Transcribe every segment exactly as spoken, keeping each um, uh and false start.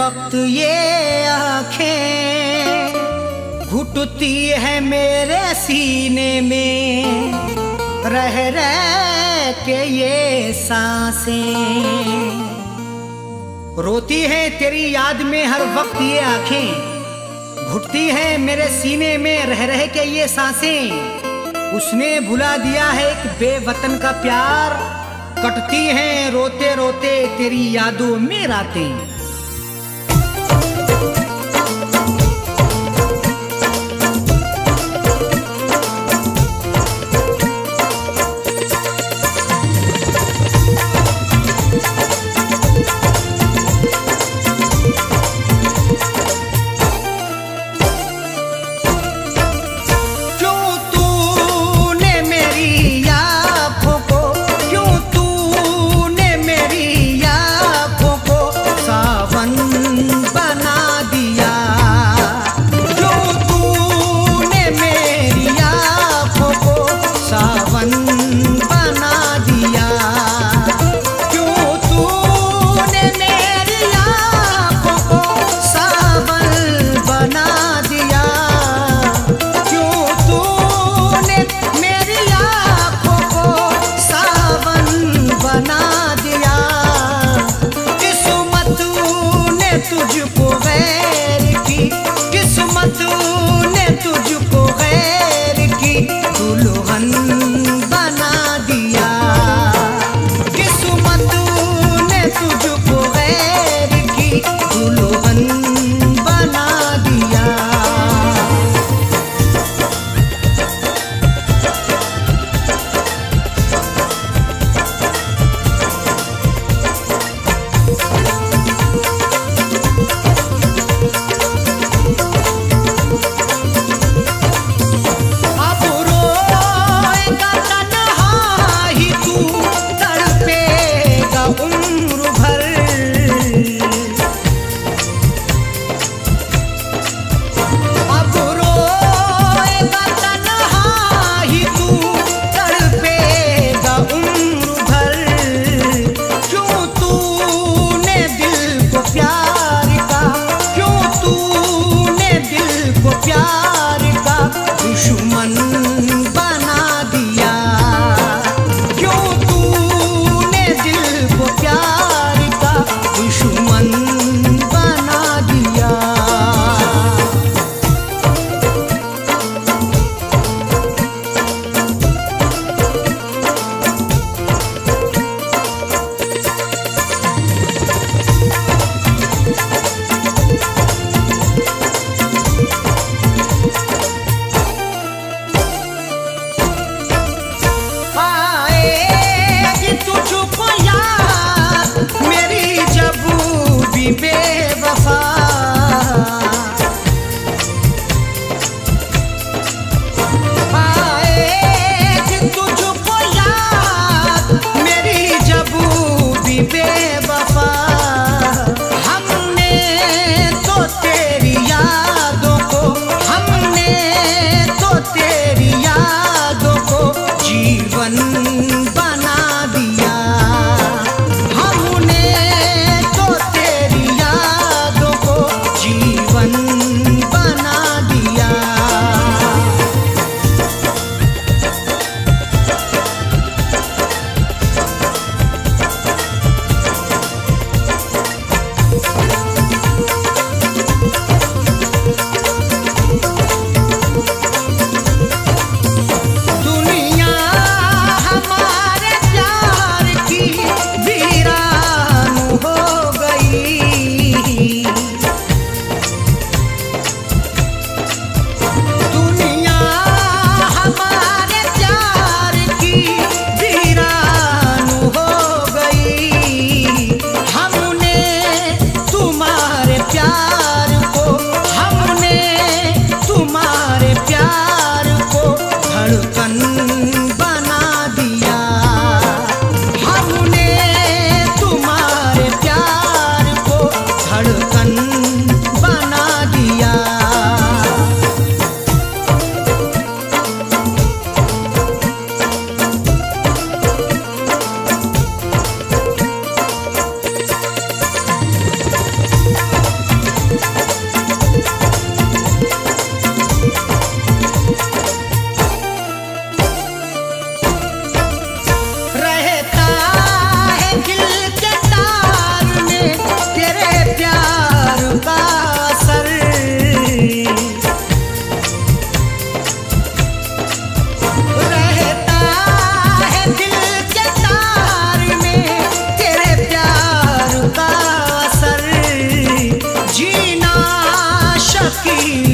वक्त ये आँखें घुटती है मेरे सीने में, रह रह के ये सांसें रोती है तेरी याद में हर वक्त ये आँखें, घुटती है मेरे सीने में रह रह के ये सांसें। उसने भुला दिया है एक बेवतन का प्यार, कटती हैं रोते रोते तेरी यादों में रातें। तुझको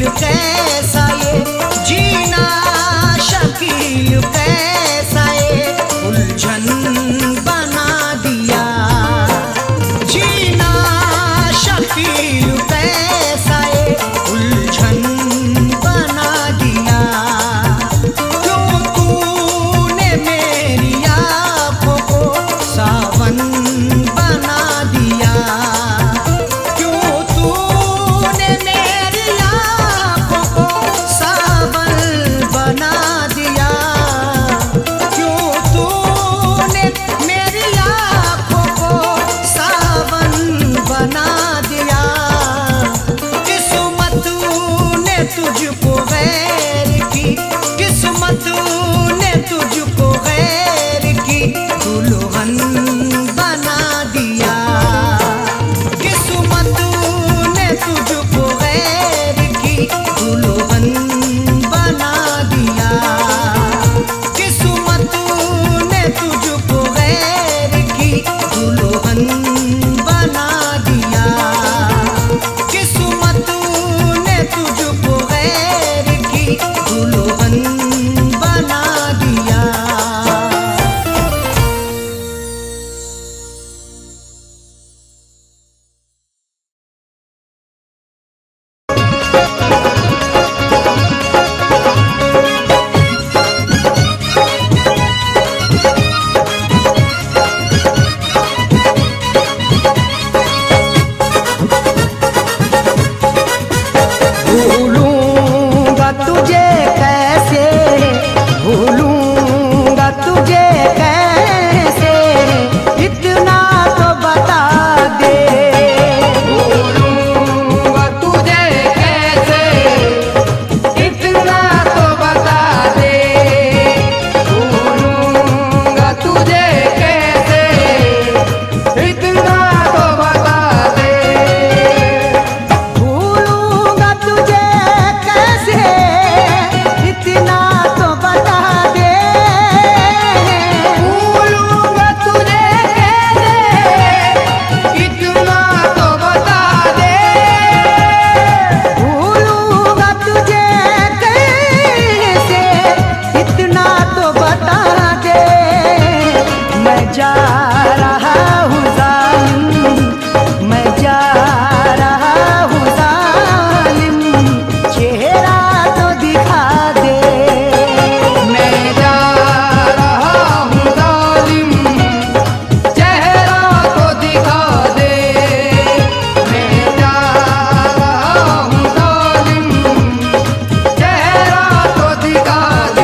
शकील कैसा ये जीना, शकील कैसा ये उलझन बना दिया। जीना शकील कैसा ये उलझन बना दिया। क्यों तूने मेरी आँखों को सावन बना दिया। क्यों तूने मेरी आँखों को सावन बना दिया। क्यों तूने मेरी आँखों को सावन बना दिया। किस्मत ने तुझको गैर की, किस्मत ने तुझको गैर की दुल्हन बना दिया। किस्मत ने तुझको गैर की दुल्हन बना दिया। किस्मत ने तुझको गैर की दुल्हन बना दिया। किस्मत ने तुझको गैर की दुल्हन बना दिया। भूलूंगा तुझे कैसे, भूलूंगा तुझे कैसे, इतना तो बता दे। भूलूंगा तुझे कैसे, इतना तो बता दे। भूलूंगा तुझे कैसे, इतना तो बता दे। भूलूंगा तुझे कैसे, इतना तो बता दे। भूलूंगा तुझे कैसे, इतना तो बता दे। भूलूंगा तुझे कैसे, इतना तो बता दे। मैं जा रहा हूँ जालिम, मैं जा रहा हूँ जालिम, चेहरा तो दिखा दे। मैं जा रहा हूँ जालिम, चेहरा तो दिखा दे। मैं जा रहा हूँ जालिम, चेहरा तो दिखा दे।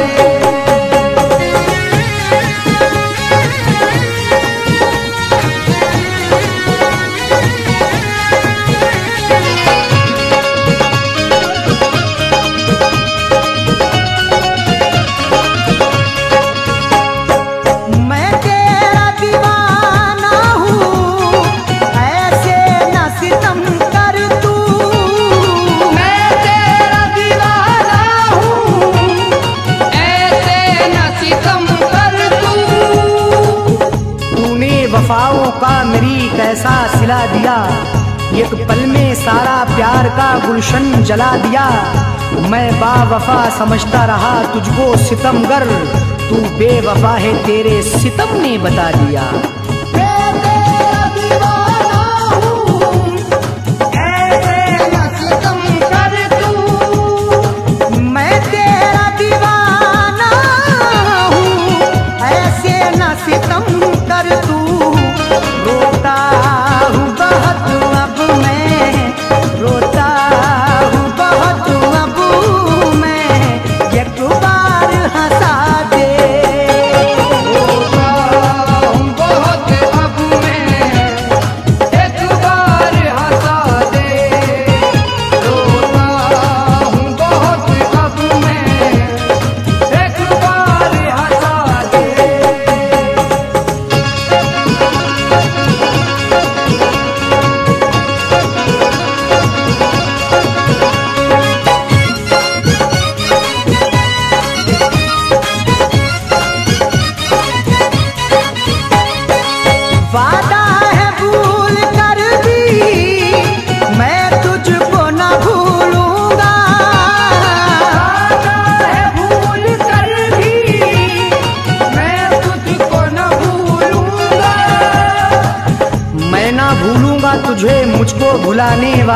मैं तेरा दीवाना हूँ, ऐसे न सितम कर तू। मैं तेरा दीवाना हूँ, ऐसे न सितम कर तू। तूने वफाओं का मेरी कैसा सिला दिया, एक पल में सारा प्यार का गुलशन जला दिया। मैं बावफा समझता रहा तुझको सितमगर, तू बेवफा है तेरे सितम ने बता दिया। मैं तेरा दीवाना हूँ, ऐसे न सितम कर तू। मैं तेरा दीवाना हूँ, ऐसे न सितम कर तू। रोता हूँ बहुत अब मैं, रोता हूँ बहुत अब मैं, एक बार हंसा दे। रोता हूँ बहुत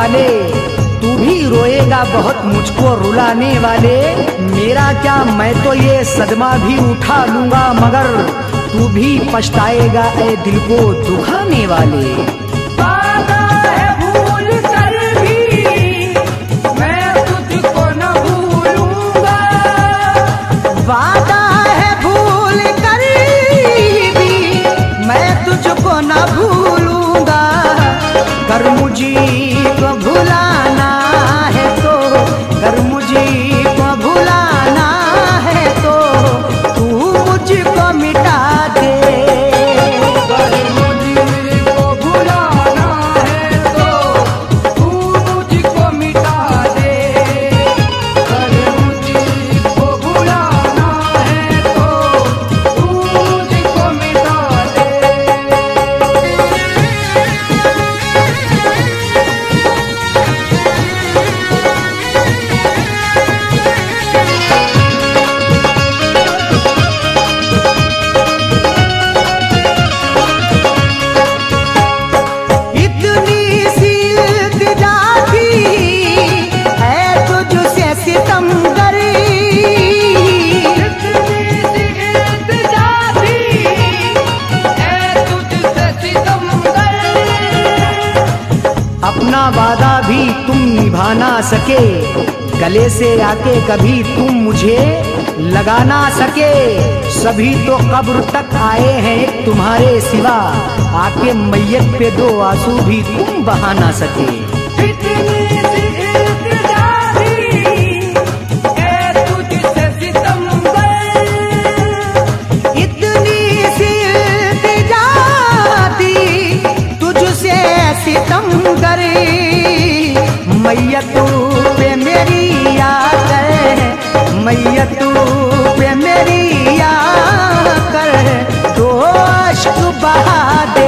वाले, तू भी रोएगा बहुत मुझको रुलाने वाले। मेरा क्या, मैं तो ये सदमा भी उठा लूंगा, मगर तू भी पछताएगा ए दिल को दुखाने वाले। वादा है भूल कर भी मैं तुझको न भूलूंगा, वादा है भूल कर भी मैं तुझको न भूलूंगा। कर मुझी को भुलाना है तो, कर मुझी को भुलाना है तो तू मुझको मिटा दे। कर मुझको भुलाना है तो तू मुझको मिटा दे, कर मुझको भुलाना है तो तू मुझको मिटा दे। इतनी सी इल्तिजा थी है तुझसे सितम करी, इतनी सी इल्तिजा थी है तुझसे सितमगर, अपना वादा भी तुम निभा ना सके, गले से आके कभी तुम मुझे लगा ना सके। सभी तो कब्र तक आए हैं एक तुम्हारे सिवा, आके मैयत पे दो आंसू भी तुम बहा ना सके। इतनी सी इल्तिजा थी है तुझसे सितमगर, इतनी सी इल्तिजा थी तुझसे सितम करे, मैयत पे मेरी याद है, मैयत पे मेरी याद कर दो अश्क बहा दे।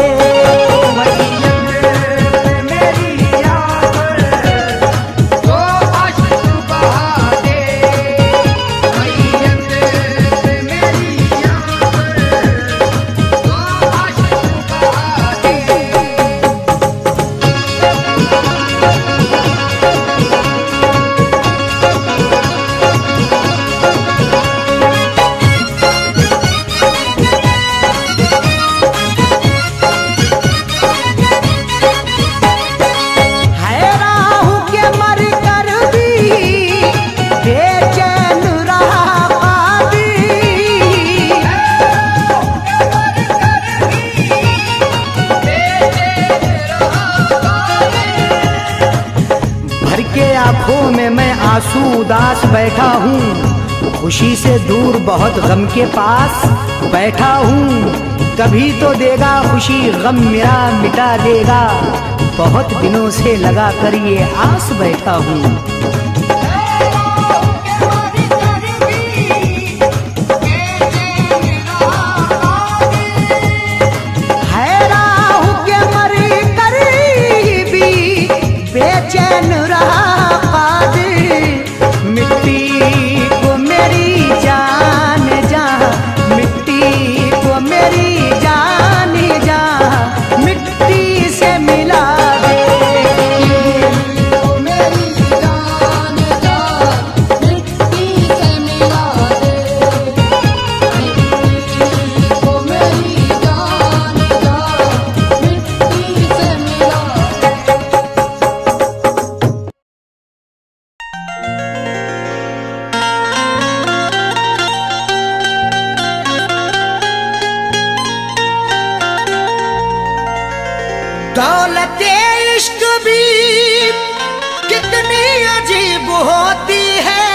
मेरी याद तो अश्क बहा दे, मैयत मेरी याद तो अश्क बहा दे। हैरान के मर कर भी बेचैन रहा कादी, भर के आंखों में मैं आंसू उदास बैठा हूँ, खुशी से दूर बहुत गम के पास बैठा हूँ। कभी तो देगा खुशी, गम मेरा मिटा देगा, बहुत दिनों से लगा कर ये आस बैठा हूँ। हैरान के मर कर भी बेचैन रहा कादिर, मिट्टी को मेरी जान जा, मिट्टी को मेरी जान जा, मिट्टी से मिला दे। मेरी जान जा मिट्टी से मिला दे, मिट्टी को मेरी जान जा मिट्टी से मिला दे। दौलत इश्क भी कितनी अजीब होती है,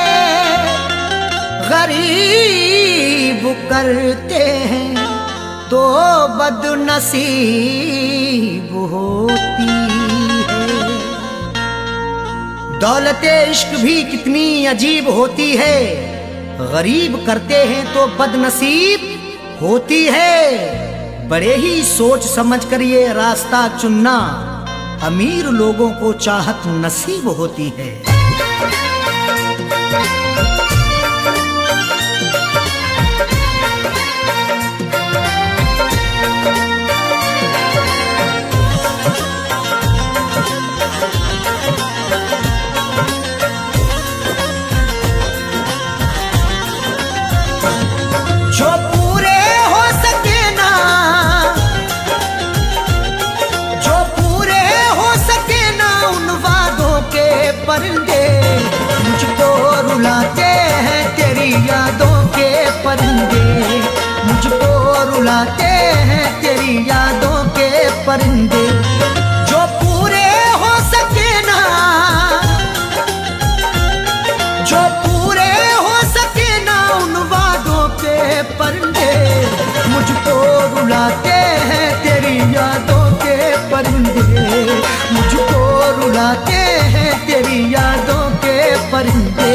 गरीब करते हैं तो बदनसीब होती है। दौलत इश्क भी कितनी अजीब होती है, गरीब करते हैं तो बदनसीब होती है। बड़े ही सोच समझ कर ये रास्ता चुनना, अमीर लोगों को चाहत नसीब होती है। परिंदे, मुझको रुलाते हैं तेरी यादों के परिंदे, मुझको रुलाते हैं तेरी यादों के परिंदे। जो पूरे हो सके ना, जो पूरे हो सके ना उन वादों के परिंदे, मुझको रुलाते हैं तेरी यादों के परिंदे, मुझको रुलाते हैं तेरी यादों के परिंदे।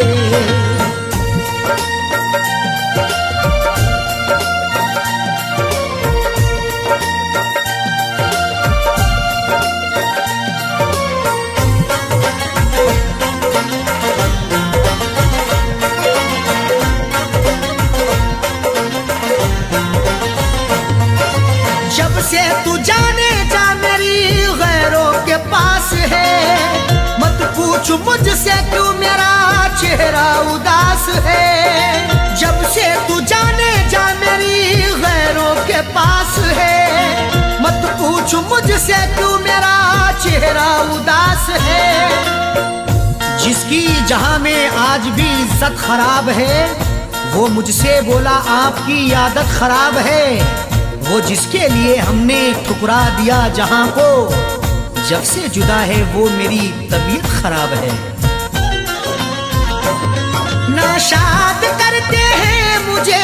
जब से तू जाने जा मेरी गैरों के पास है, मत पूछ मुझसे क्यों मेरा चेहरा उदास है। जब से तू जाने जा मेरी गैरों के पास है, मत पूछ मुझसे क्यों मेरा चेहरा उदास है। जिसकी जहां में आज भी इज्जत खराब है, वो मुझसे बोला आपकी आदत खराब है। वो जिसके लिए हमने ठुकरा दिया जहां को, जब से जुदा है वो मेरी तबीयत खराब है। नाशाद करते हैं मुझे,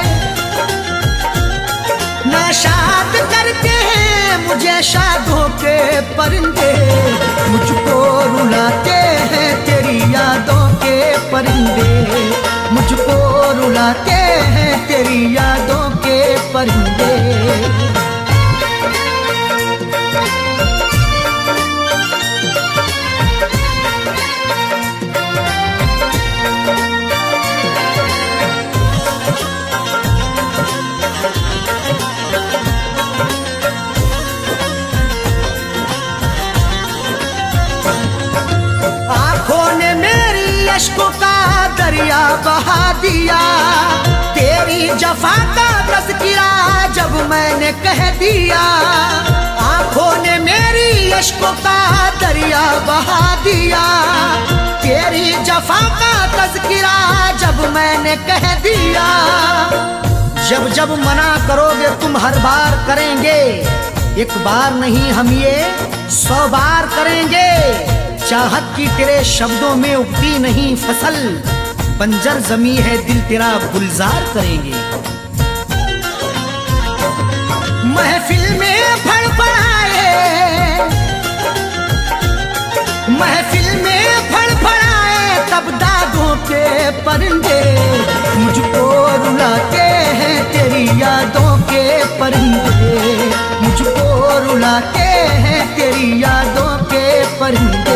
नाशाद करते हैं मुझे शादों के परिंदे, मुझको रुलाते हैं तेरी यादों के परिंदे, मुझको रुलाते हैं तेरी यादों के परिंदे। आंखों ने मेरी अश्कों का दरिया बहा दिया, तेरी जफा का तज़किरा जब मैंने कह दिया। आंखों ने मेरी अश्कों का दरिया बहा दिया, तेरी जफा का तज़किरा जब मैंने कह दिया। जब जब मना करोगे तुम हर बार करेंगे, एक बार नहीं हम ये सौ बार करेंगे। चाहत की तेरे शब्दों में उगती नहीं फसल, बंजर जमी है दिल तेरा गुलजार करेंगे। महफिल में फड़फड़ाए, महफिल में फड़फड़ाए तब दागों के परिंदे, मुझको रुलाते हैं तेरी यादों के परिंदे, मुझको रुलाते हैं तेरी यादों के परिंदे।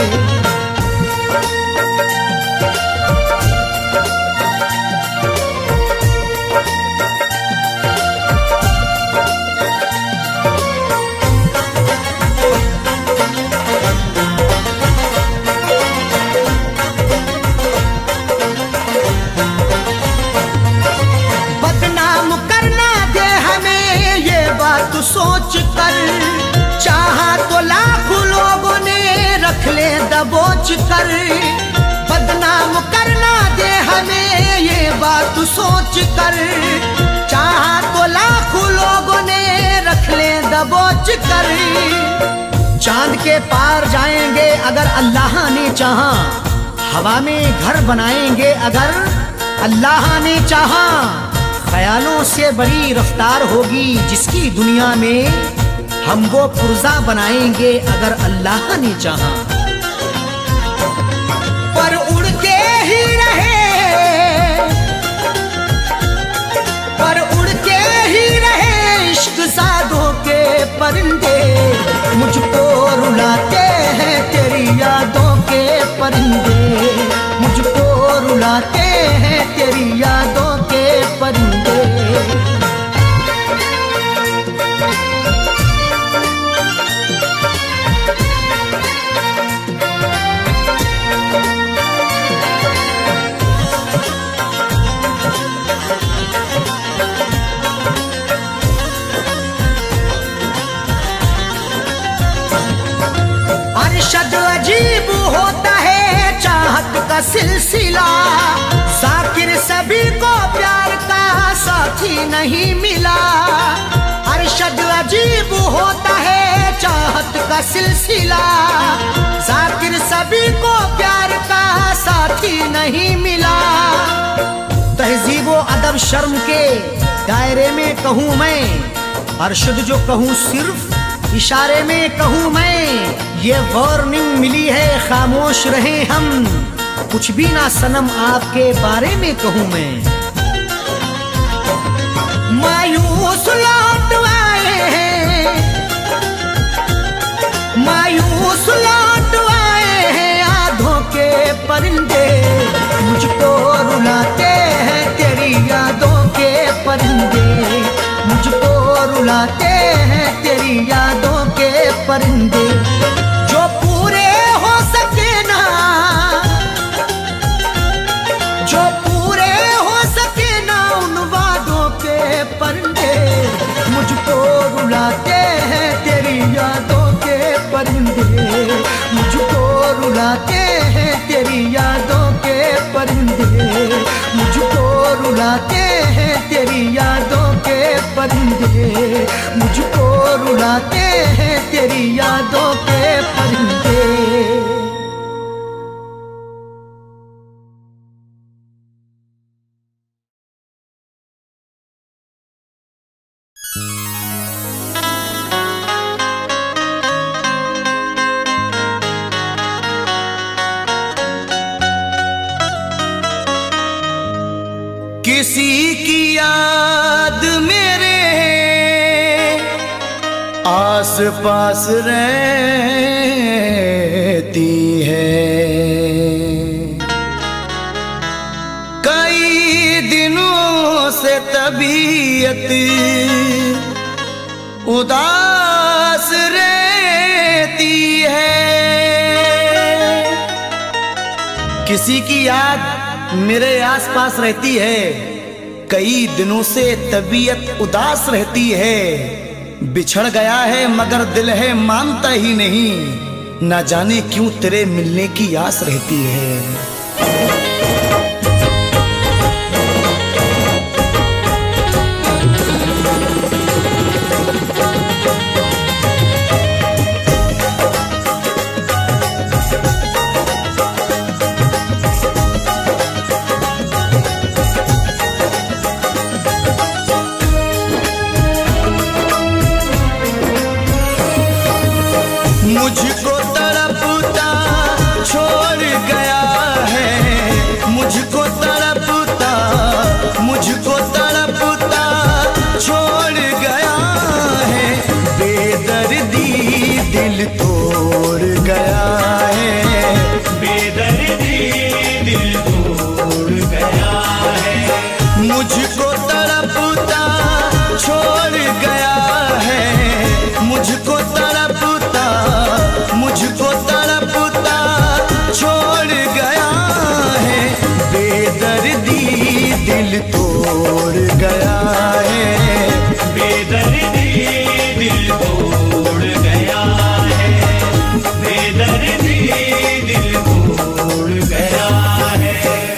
बदनाम करना दे हमें ये बात सोच कर, चाहा तो लाखों लोगों ने रख ले दबोच कर। बदनाम करना दे हमें ये बात सोच कर, चाहा तो लाखों लोगों ने रख ले दबोच कर। चांद के पार जाएंगे अगर अल्लाह ने चाहा, हवा में घर बनाएंगे अगर अल्लाह ने चाहा। ख्यालों से बड़ी रफ्तार होगी जिसकी दुनिया में, हम वो पुर्जा बनाएंगे अगर अल्लाह ने चाहा। पर उड़ते ही रहे, पर उड़ते ही रहे इश्क सादों के परिंदे, मुझको रुलाते हैं तेरी यादों के परिंदे, मुझको रुलाते हैं तेरी यादों के परिंदे। अरशद अजीब होता है सिलसिला। जाकिर सभी को प्यार का साथी नहीं मिला। अरशद अजीब होता है चाहत का सिलसिला। जाकिर सभी को प्यार का साथी नहीं मिला। तहजीब व अदब शर्म के दायरे में कहूँ मैं, अरशद जो कहूँ सिर्फ इशारे में कहूँ मैं। ये वार्निंग मिली है खामोश रहें हम, कुछ भी ना सनम आपके बारे में कहूँ मैं। मायूस लौट आए हैं, मायूस लौट आए हैं आधों के परिंदे। मुझको रुलाते हैं तेरी यादों के परिंदे। मुझको रुलाते हैं तेरी यादों के परिंदे। जो पूरे हो सके ना, जो पूरे हो सके ना उन वादों के परिंदे। मुझको रुलाते हैं तेरी यादों के परिंदे। मुझको रुलाते हैं तेरी यादों के परिंदे। मुझको रुलाते हैं तेरी यादों के परिंदे। मुझको रुलाते हैं तेरी यादों के परिंदे। किसी की याद मेरे आस पास रहती है। कई दिनों से तबीयत उदास रहती है। किसी की याद मेरे आसपास रहती है, कई दिनों से तबीयत उदास रहती है। बिछड़ गया है मगर दिल है मानता ही नहीं, ना जाने क्यों तेरे मिलने की आस रहती है। मुझको तड़पता छोड़ गया है, मुझको तड़पता मुझको तड़पता छोड़ गया है। बेदर्दी दिल तोड़ गया है, बेदर्दी दिल तोड़ गया है। मुझको तड़पता छोड़ गया है, मुझको तड़पता मुझको तड़पता छोड़ गया है। बेदर्दी दिल तोड़ गया है, बेदर्दी दिल तोड़ गया है। बेदर्दी दिल तोड़ गया है।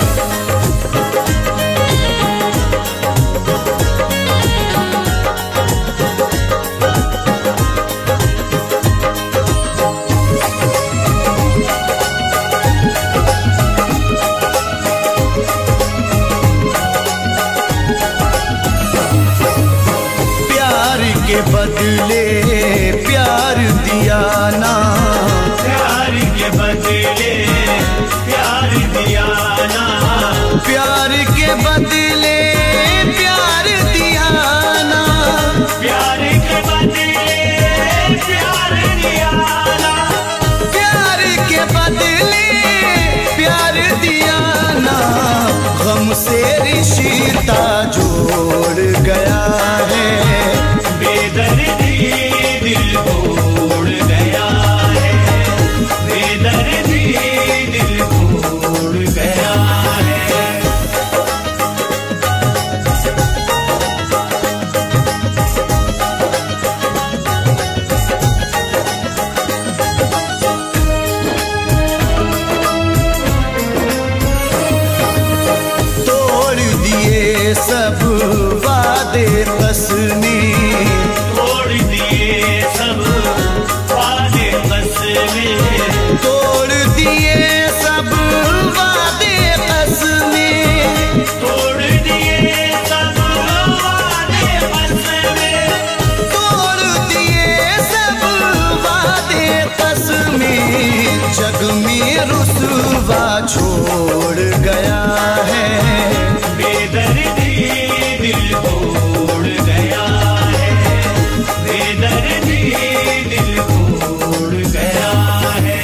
के बदले प्यार दिया ना, प्यार के बदले प्यार दिया ना, प्यार के बदले प्यार दिया ना, प्यार के बदले प्यार दिया ना, प्यार के बदले प्यार दिया ना। गम से रिश्ता जोड़ गया है, बेदर्दी दिल तोड़ गया है। बेदर्दी दिल तोड़ गया है। सब वादे कसमें, तोड़ दिए सब वादे कसमें, तोड़ दिए सब वादे कसमें, तोड़ दिए सब वादे कसमें, तोड़ दिए सब वादे कसमें। जग में रुसवा छोड़ गया है, बेदर्दी दिल तोड़ गया है, बेदर्दी दिल तोड़ गया है।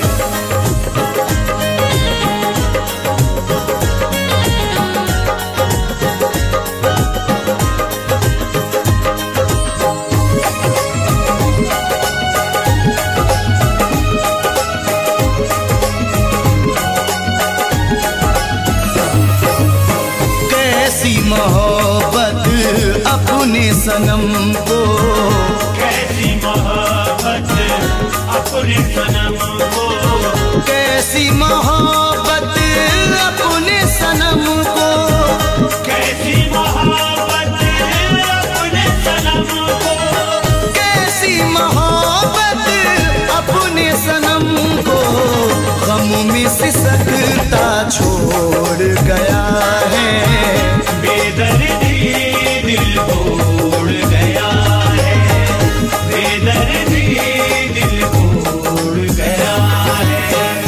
कैसी मोहब्बत अपने सनम को, कैसी मोहब्बत अपने सनम को, कैसी मोहब्बत अपने सनम को, कैसी मोहब्बत अपने सनम को, कैसी मोहब्बत अपने सनम को। गम में सिसकता छोड़ गया है, बेदर्दी दिल तोड़ गया है, बेदर्दी दिल तोड़ गया है।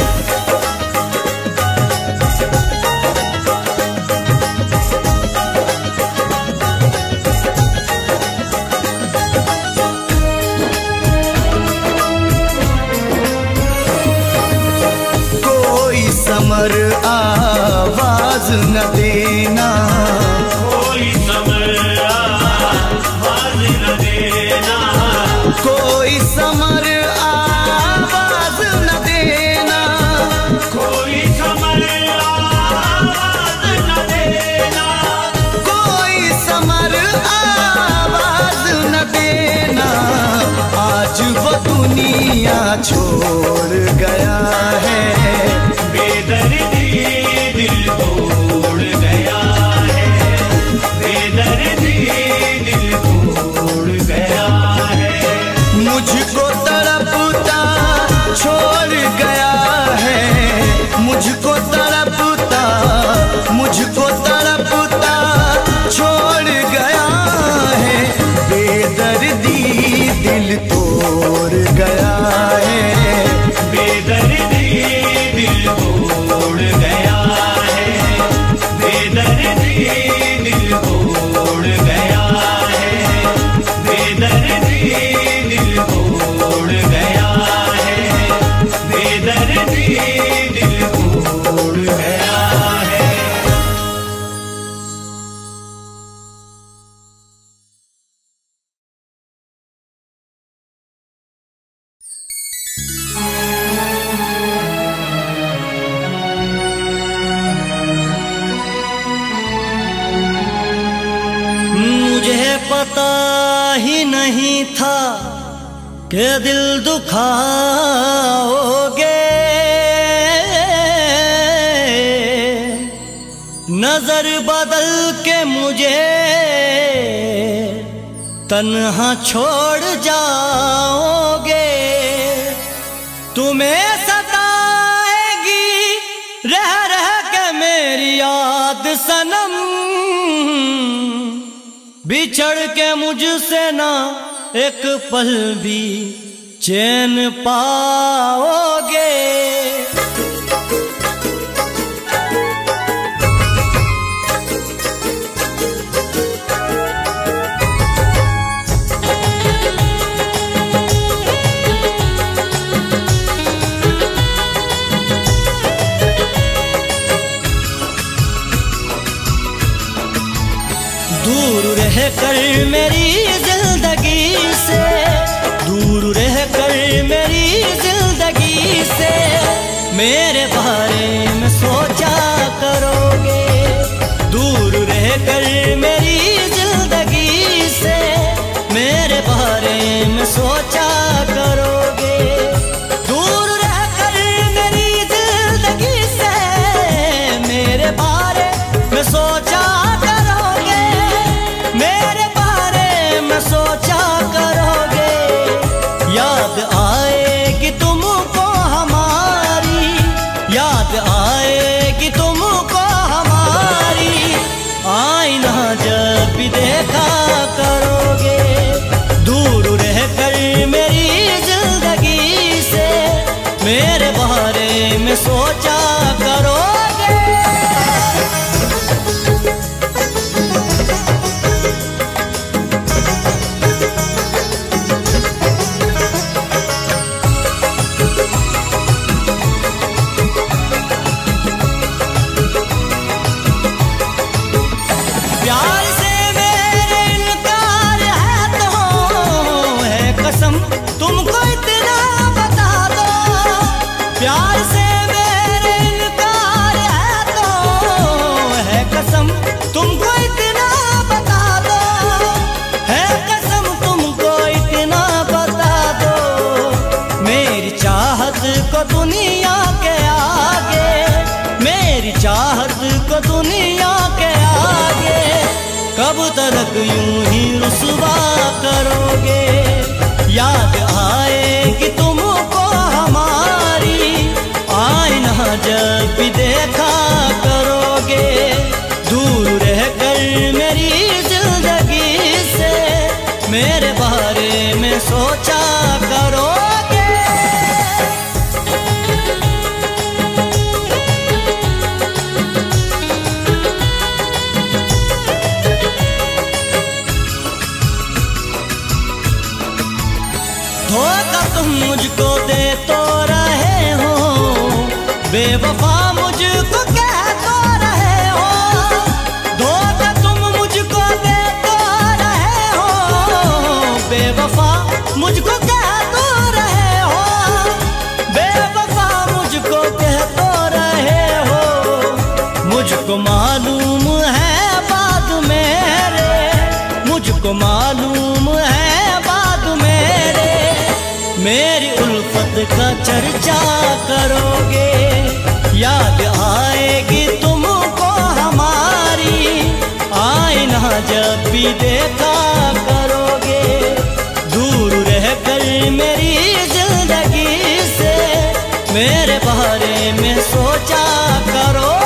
कोई समर आवाज न देना, कोई समर आवाज न देना, कोई समर आवाज न देना, कोई समर आवाज न देना, कोई समर आवाज न देना। आज वो दुनिया छोड़ गया है, बेदर्दी दिल तोड़ गया है, बेदर्दी दिल तोड़ गया है। मुझको तड़पता छोड़ गया है, मुझको तड़पता, मुझको तड़पता छोड़ गया है। बेदर्दी दिल तोड़ गया है, बेदर्दी दिल तोड़ गया है, बेदर्दी दिल तोड़ गया है, बेदर्दी दिल तोड़ गया है, बेदर्दी दिल तोड़ गया है। मुझे पता ही नहीं था कि दिल दुखाओगे, नजर बदल के मुझे तन्हा छोड़ जाओगे। तुम्हें सताएगी रह रह के मेरी याद सनम, बिछड़ के मुझसे ना एक पल भी चैन पाओगे। दूर रह कर मेरी जिंदगी से, दूर रह कर मेरी जिंदगी से मेरे बारे में सोचा करोगे। दूर रह कर मेरी जिंदगी से मेरे बारे में सोचा करोगे। दूर रह कर मेरी जिंदगी से मेरे बारे में सोचा करोगे। सोचा करोगे। प्यार से मेरे इनकार है तो है कसम तुमको इतना बता दो। प्यार से मेरे इनकार है तो है कसम तुमको इतना बता दो। है कसम तुमको इतना बता दो। मेरी चाहत को दुनिया के आगे, मेरी चाहत को दुनिया के आगे कब तक यूं ही रुसवा करोगे। याद आएगी तुमको हमारी, आईना जब भी देखा करोगे। दूर रहकर मेरी जिंदगी से मेरे बारे में सोचा करोगे। धोखा तुम मुझको दे तो रहे हो, बेवफा मुझको कह तो रहे हो। धोखा तुम मुझको दे तो रहे हो, बेवफा मुझको कह तो रहे हो। बेवफा मुझको कह तो रहे हो। मुझको मालूम है बात मेरे, मुझको मालूम है बात मेरे। मेरी उल्फत का चर्चा करोगे। याद आएगी तुमको हमारी, आईना जब भी देखा करोगे। दूर रहकर मेरी जिंदगी से मेरे बारे में सोचा करोगे।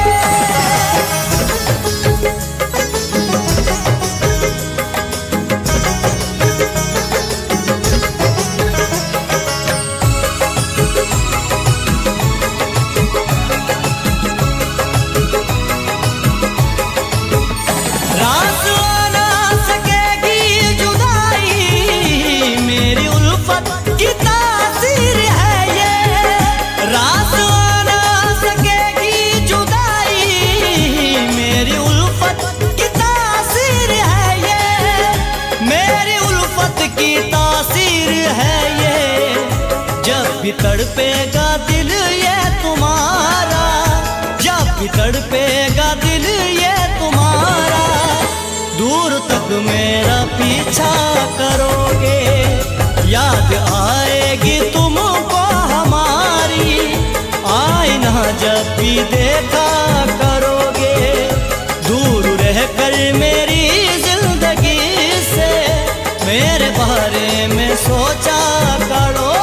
रास ना सकेगी जुदाई, मेरी उल्फत की तासीर है ये। रास ना सकेगी जुदाई, मेरी उल्फत की तासीर है ये। मेरी उल्फत की तासीर है ये। जब भी तड़पेगा दिल ये तुम्हारा, जब भी तड़पेगा दिल ये तुम्हारा, दूर तक मेरा पीछा करोगे। याद आएगी तुमको हमारी, आईना जब भी देखा करोगे। दूर रहकर मेरी जिंदगी से मेरे बारे में सोचा करोगे।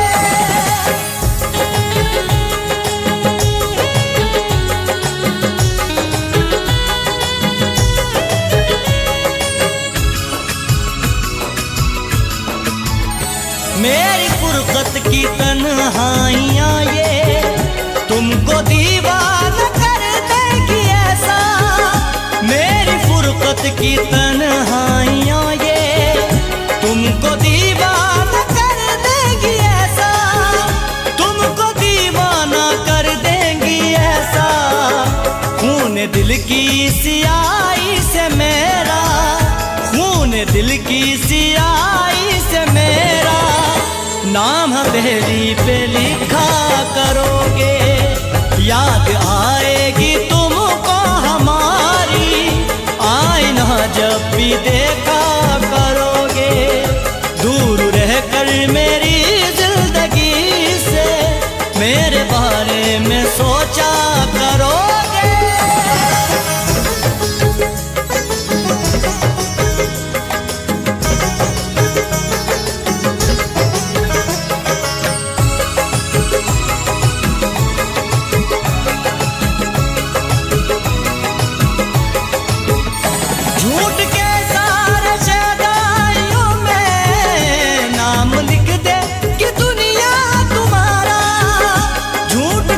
मेरी फुर्सत की तन्हाइयाँ ये तुमको दीवाना कर देगी ऐसा। मेरी फुर्सत की तन्हाइयाँ ये तुमको दीवाना कर देगी ऐसा। तुमको दीवाना कर देंगी ऐसा। खून दिल की सियाही से मेरा, खून दिल की सियाही से मेरा नाम हथेली पे लिखा करोगे। याद आएगी तुमको हमारी, आईना जब भी देखा करोगे। दूर रहकर मेरी जिंदगी से मेरे बारे में सोचा करोगे। झूठ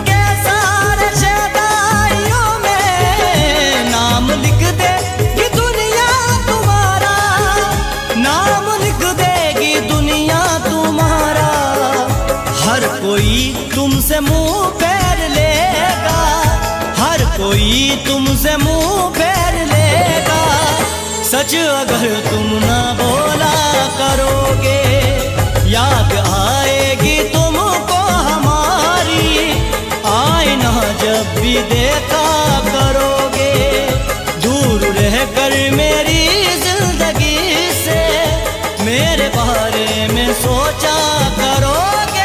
कोई तुमसे मुंह फेर लेगा, सच अगर तुम ना बोला करोगे, याद आएगी तुमको हमारी, आईना जब भी देखा करोगे। दूर रहकर मेरी जिंदगी से मेरे बारे में सोचा करोगे।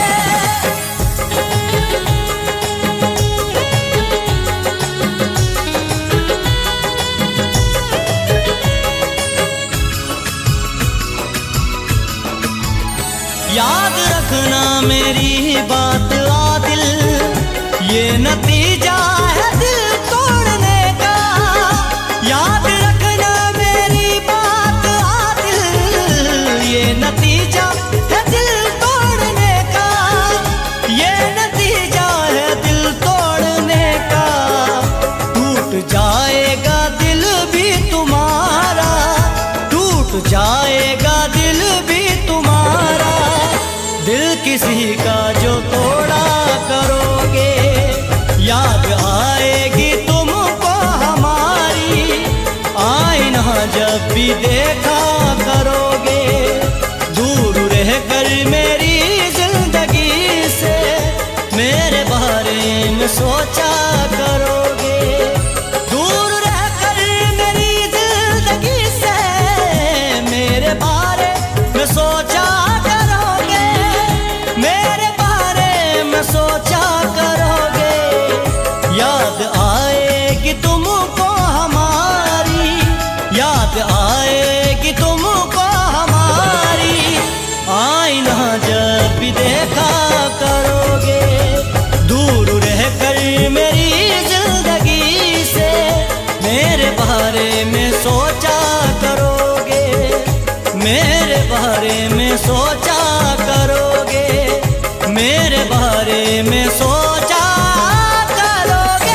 याद रखना मेरी बात आदिल, ये नतीजा है दिल तोड़ने का। याद रखना मेरी बात आदिल, ये नतीजा है दिल तोड़ने का, ये नतीजा है दिल तोड़ने का। टूट जाएगा दिल भी तुम्हारा, टूट जाएगा दिल भी तुम्हारा, दिल किसी का जो तोड़ा करोगे, याद आएगी तुमको हमारी, आईना जब भी देखा करोगे। दूर रहकर मेरी जिंदगी से मेरे बारे में सोचा करोगे। दूर रहकर मेरी जिंदगी से मेरे बारे में सोचा करोगे, मेरे बारे में सोचा करोगे। याद आएगी तुमको हमारी, याद आएगी तुमको हमारी, आईना जब भी देखा करोगे। दूर रहकर मेरी जिंदगी से मेरे बारे में सोचा करोगे, मेरे बारे में सोचा करोगे, मेरे बारे में सोचा करोगे।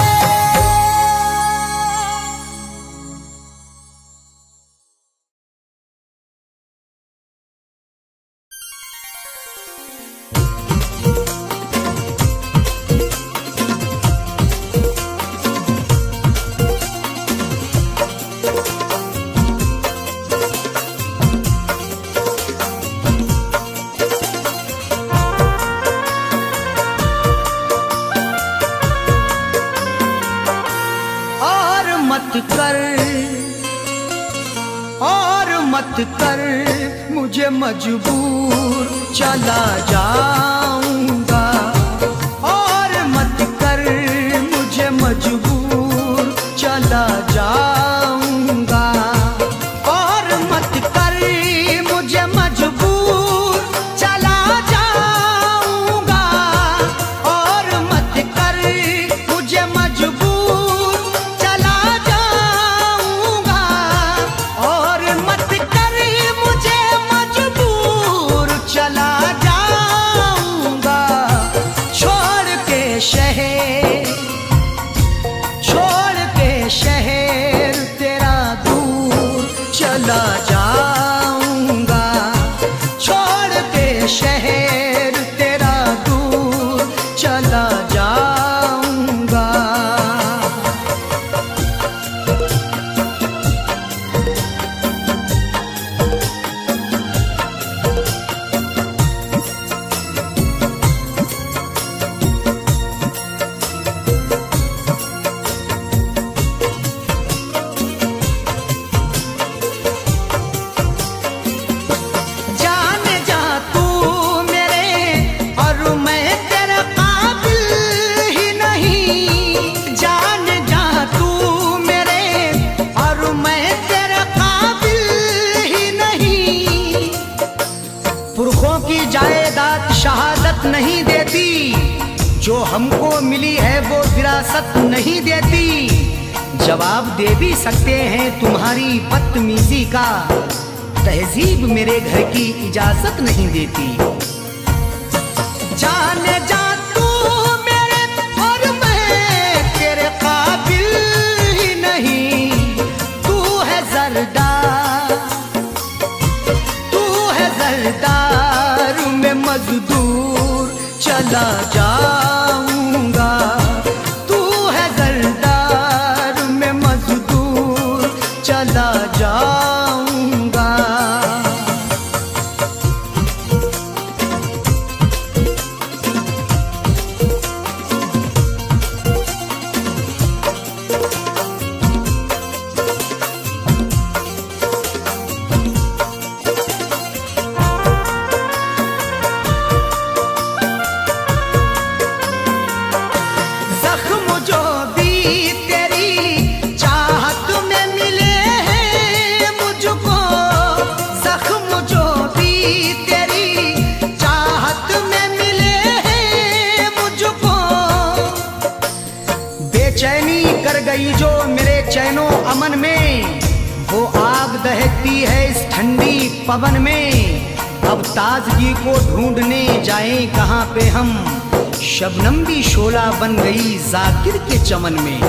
कर और मत कर मुझे मजबूर, चला जाऊंगा। और मत कर मुझे मजबूर, चला जाऊंगा। और मत कर मुझे मजबूर, चला जाऊंगा। और मत कर मुझे मजबूर, चला जाऊंगा। छोड़ के शहर तेरा दूर, चला जाऊंगा। शहादत नहीं देती, जो हमको मिली है वो विरासत नहीं देती। जवाब दे भी सकते हैं तुम्हारी बदतमीजी का, तहजीब मेरे घर की इजाजत नहीं देती। जाने जा तू मेरे और मैं तेरे काबिल ही नहीं। तू है जरदार, तू है जरदार में मजदूर, चला जाऊंगा। तू है जरदार कर गई जो मेरे चैनो अमन में, वो आग दहकती है इस ठंडी पवन में। अब ताजगी को ढूंढने जाएं कहाँ पे हम, शबनम भी शोला बन गई जाकिर के चमन में।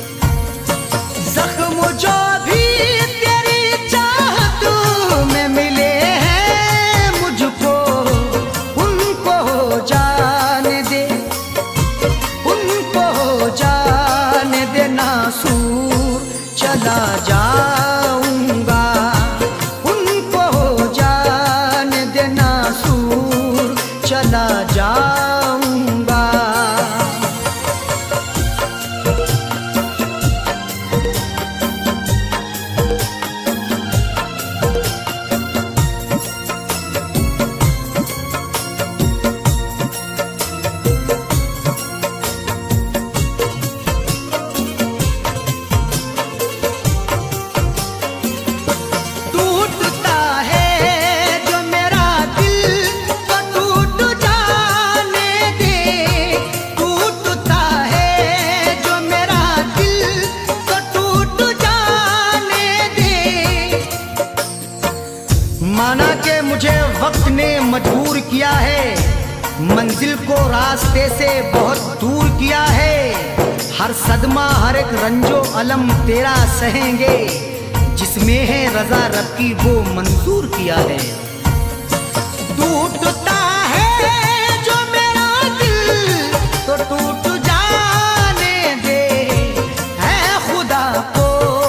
जख्म जो भी तेरी चाहत में मिले हैं मुझको, उनको जाने दे, उनको जाने दे, नासूर चला जाऊंगा, उनको जाने दे, नासूर चला जाऊंगा। माना के मुझे वक्त ने मजबूर किया है, मंजिल को रास्ते से बहुत दूर किया है। हर सदमा हर एक रंजो अलम तेरा सहेंगे, जिसमें है रजा रब की वो मंजूर किया है। टूटता है जो मेरा दिल तो टूट जाने दे, है खुदा को,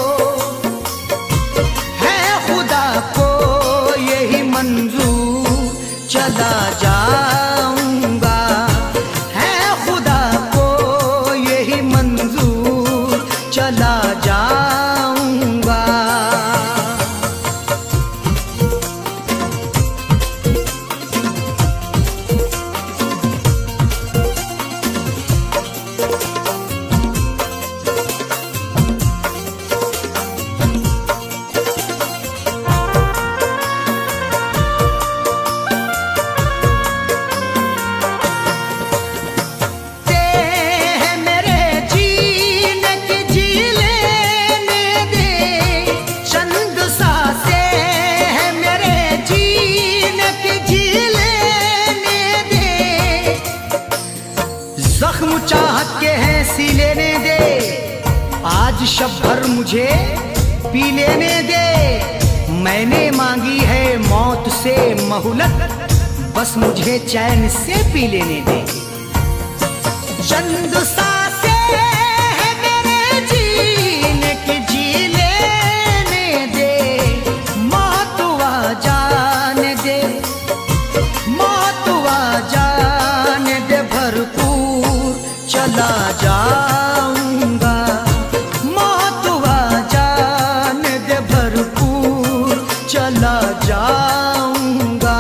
है खुदा को यही मंजूर चला जाऊंगा, है खुदा को यही मंजूर चला जाऊंगा। जख्म चाहत के हैं सी लेने दे, आज शब भर मुझे पी लेने दे। मैंने मांगी है मौत से मोहलत, बस मुझे चैन से पी लेने दे। चंद सांसें हैं मेरे जीने की, जी लेने दे, मौत आ जाने दे, मौत आ जाने दे, भरपूर चला जाऊंगा, मौत आ जाने दे, भरपूर चला जाऊंगा।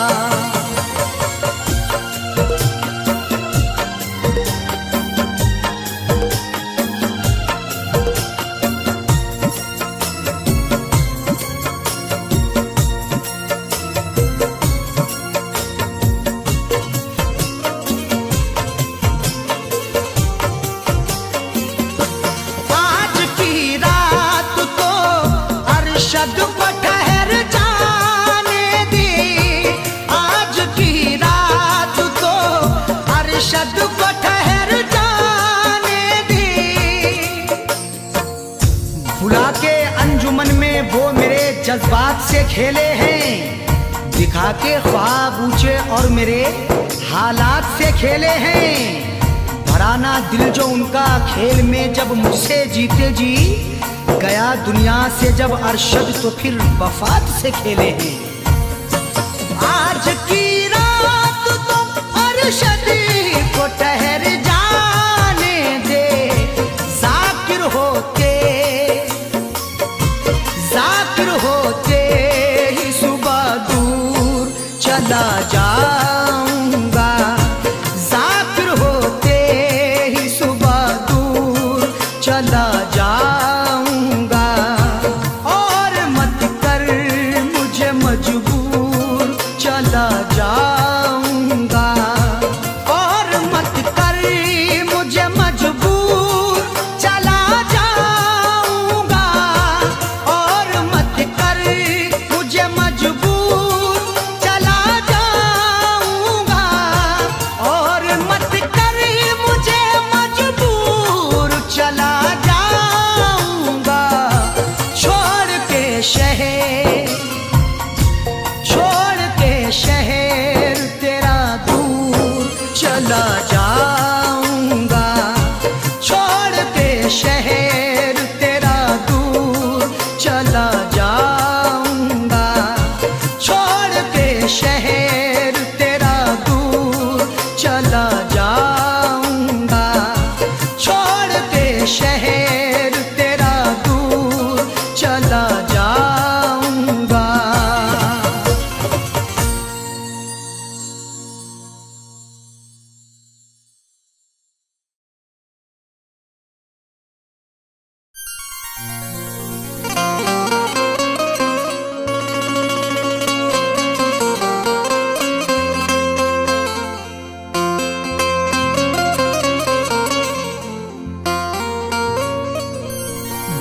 अरशद को ठहर जाने दे, आज की रात तो अरशद को ठहर जाने दे। बुला के अंजुमन में वो मेरे जज्बात से खेले हैं, दिखा के ख्वाब ऊंचे और मेरे हालात से खेले हैं। भराना दिल जो उनका खेल में जब मुझसे जीते जी, गया दुनिया से जब अरशद तो फिर वफात से खेले हैं। आज की रात तो अरशद को ठहर जाने दे, जाकिर होते जाकिर होते ही सुबह दूर चला जाऊंगा, जाकिर होते ही सुबह दूर चला जाऊंगा। मजबूर चला जाऊंगा, और मत कर मुझे मजबूर चला जा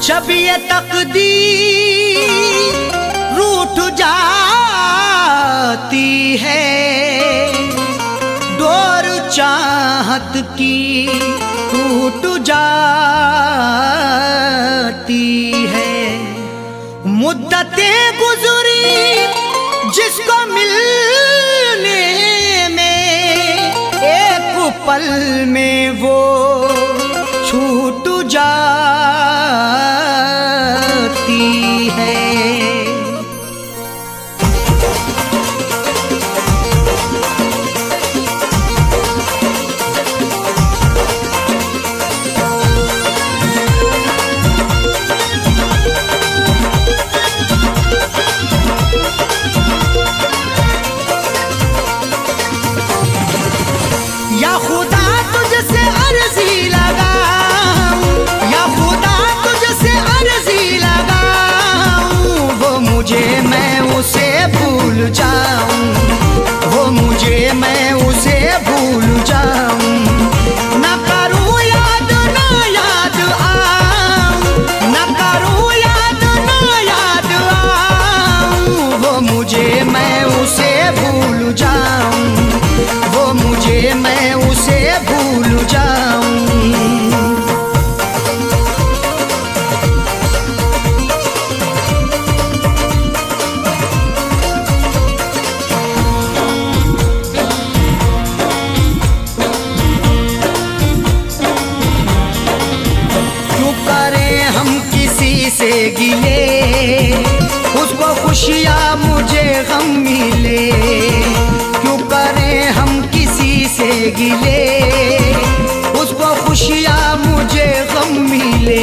जब ये तकदीर रूठ जाती है, डोर चाहत की टूट जाती है। मुद्दतें गुजरी जिसको मिलने में, एक पल में वो छूट जाती है। या खुदा तुझसे अर्जी लगाऊं, या खुदा तुझसे अर्जी लगाऊं, वो मुझे मैं उसे भूल जाऊं, वो मुझे मैं उसे भूल जाऊं। ना करूं याद ना याद आऊं, ना करूं याद ना याद आऊं, वो मुझे मैं उसे भूल जाऊं, वो मुझे मैं उसे भूल जाऊं। क्यों करें हम किसी से गिले, उसको खुशियाँ मुझे गम मिले। क्यों करें हम किसी से गिले, उसको खुशियाँ मुझे गम मिले।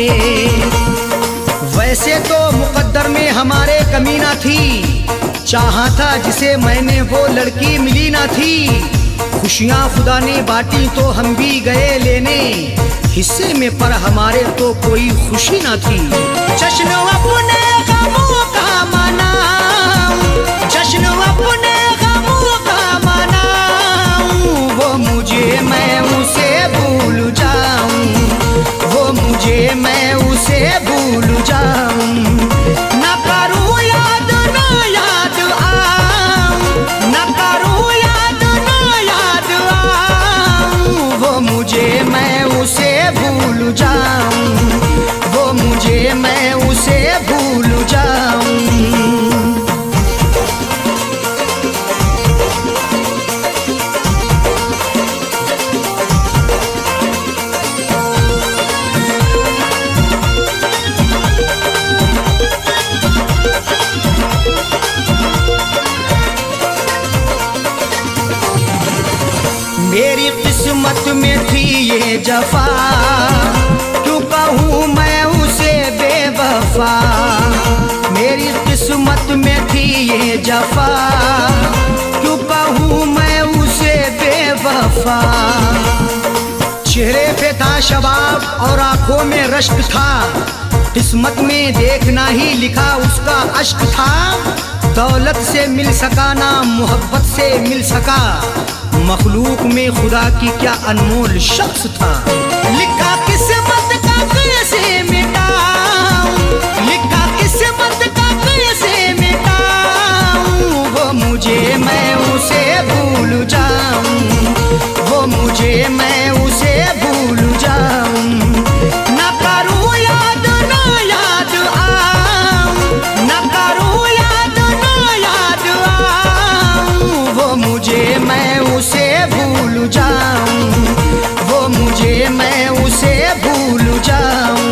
वैसे तो मुकद्दर में हमारे कमी ना थी, चाहा था जिसे मैंने वो लड़की मिली ना थी। खुशियाँ खुदा ने बांटी तो हम भी गए लेने, हिस्से में पर हमारे तो कोई खुशी ना थी। जश्न अपने गमों का मनाऊं, जश्न अपने गमों का मनाऊं, वो मुझे मैं उसे भूल जाऊं, वो मुझे मैं उसे भूल जाऊं। ना करूं याद ना याद आऊं, ना करूं याद ना याद आऊं, वो मुझे मैं उसे भूल जाऊं, वो मुझे मैं उसे भूल जाऊं। मेरी किस्मत में थी ये जफा, क्यों कहूँ मैं उसे बेवफा। मेरी किस्मत में थी ये जफा, क्यों कहूँ मैं उसे बेवफा। चेहरे पे था शबाब और आंखों में रश्क था, किस्मत में देखना ही लिखा उसका अश्क था। दौलत से मिल सका ना मोहब्बत से मिल सका, मखलूक में खुदा की क्या अनमोल शख्स था। लिखा किस्मत का कैसे मिटाऊं, लिखा किस्मत का कैसे मिटाऊं, वो मुझे मैं उसे भूल जाऊं, वो मुझे मैं उसे भूल जाऊं। ना करूं याद ना याद आऊं, ना करूं याद ना याद आऊं, वो मुझे मैं उसे भूल जाऊं, वो मुझे मैं उसे भूल जाऊं।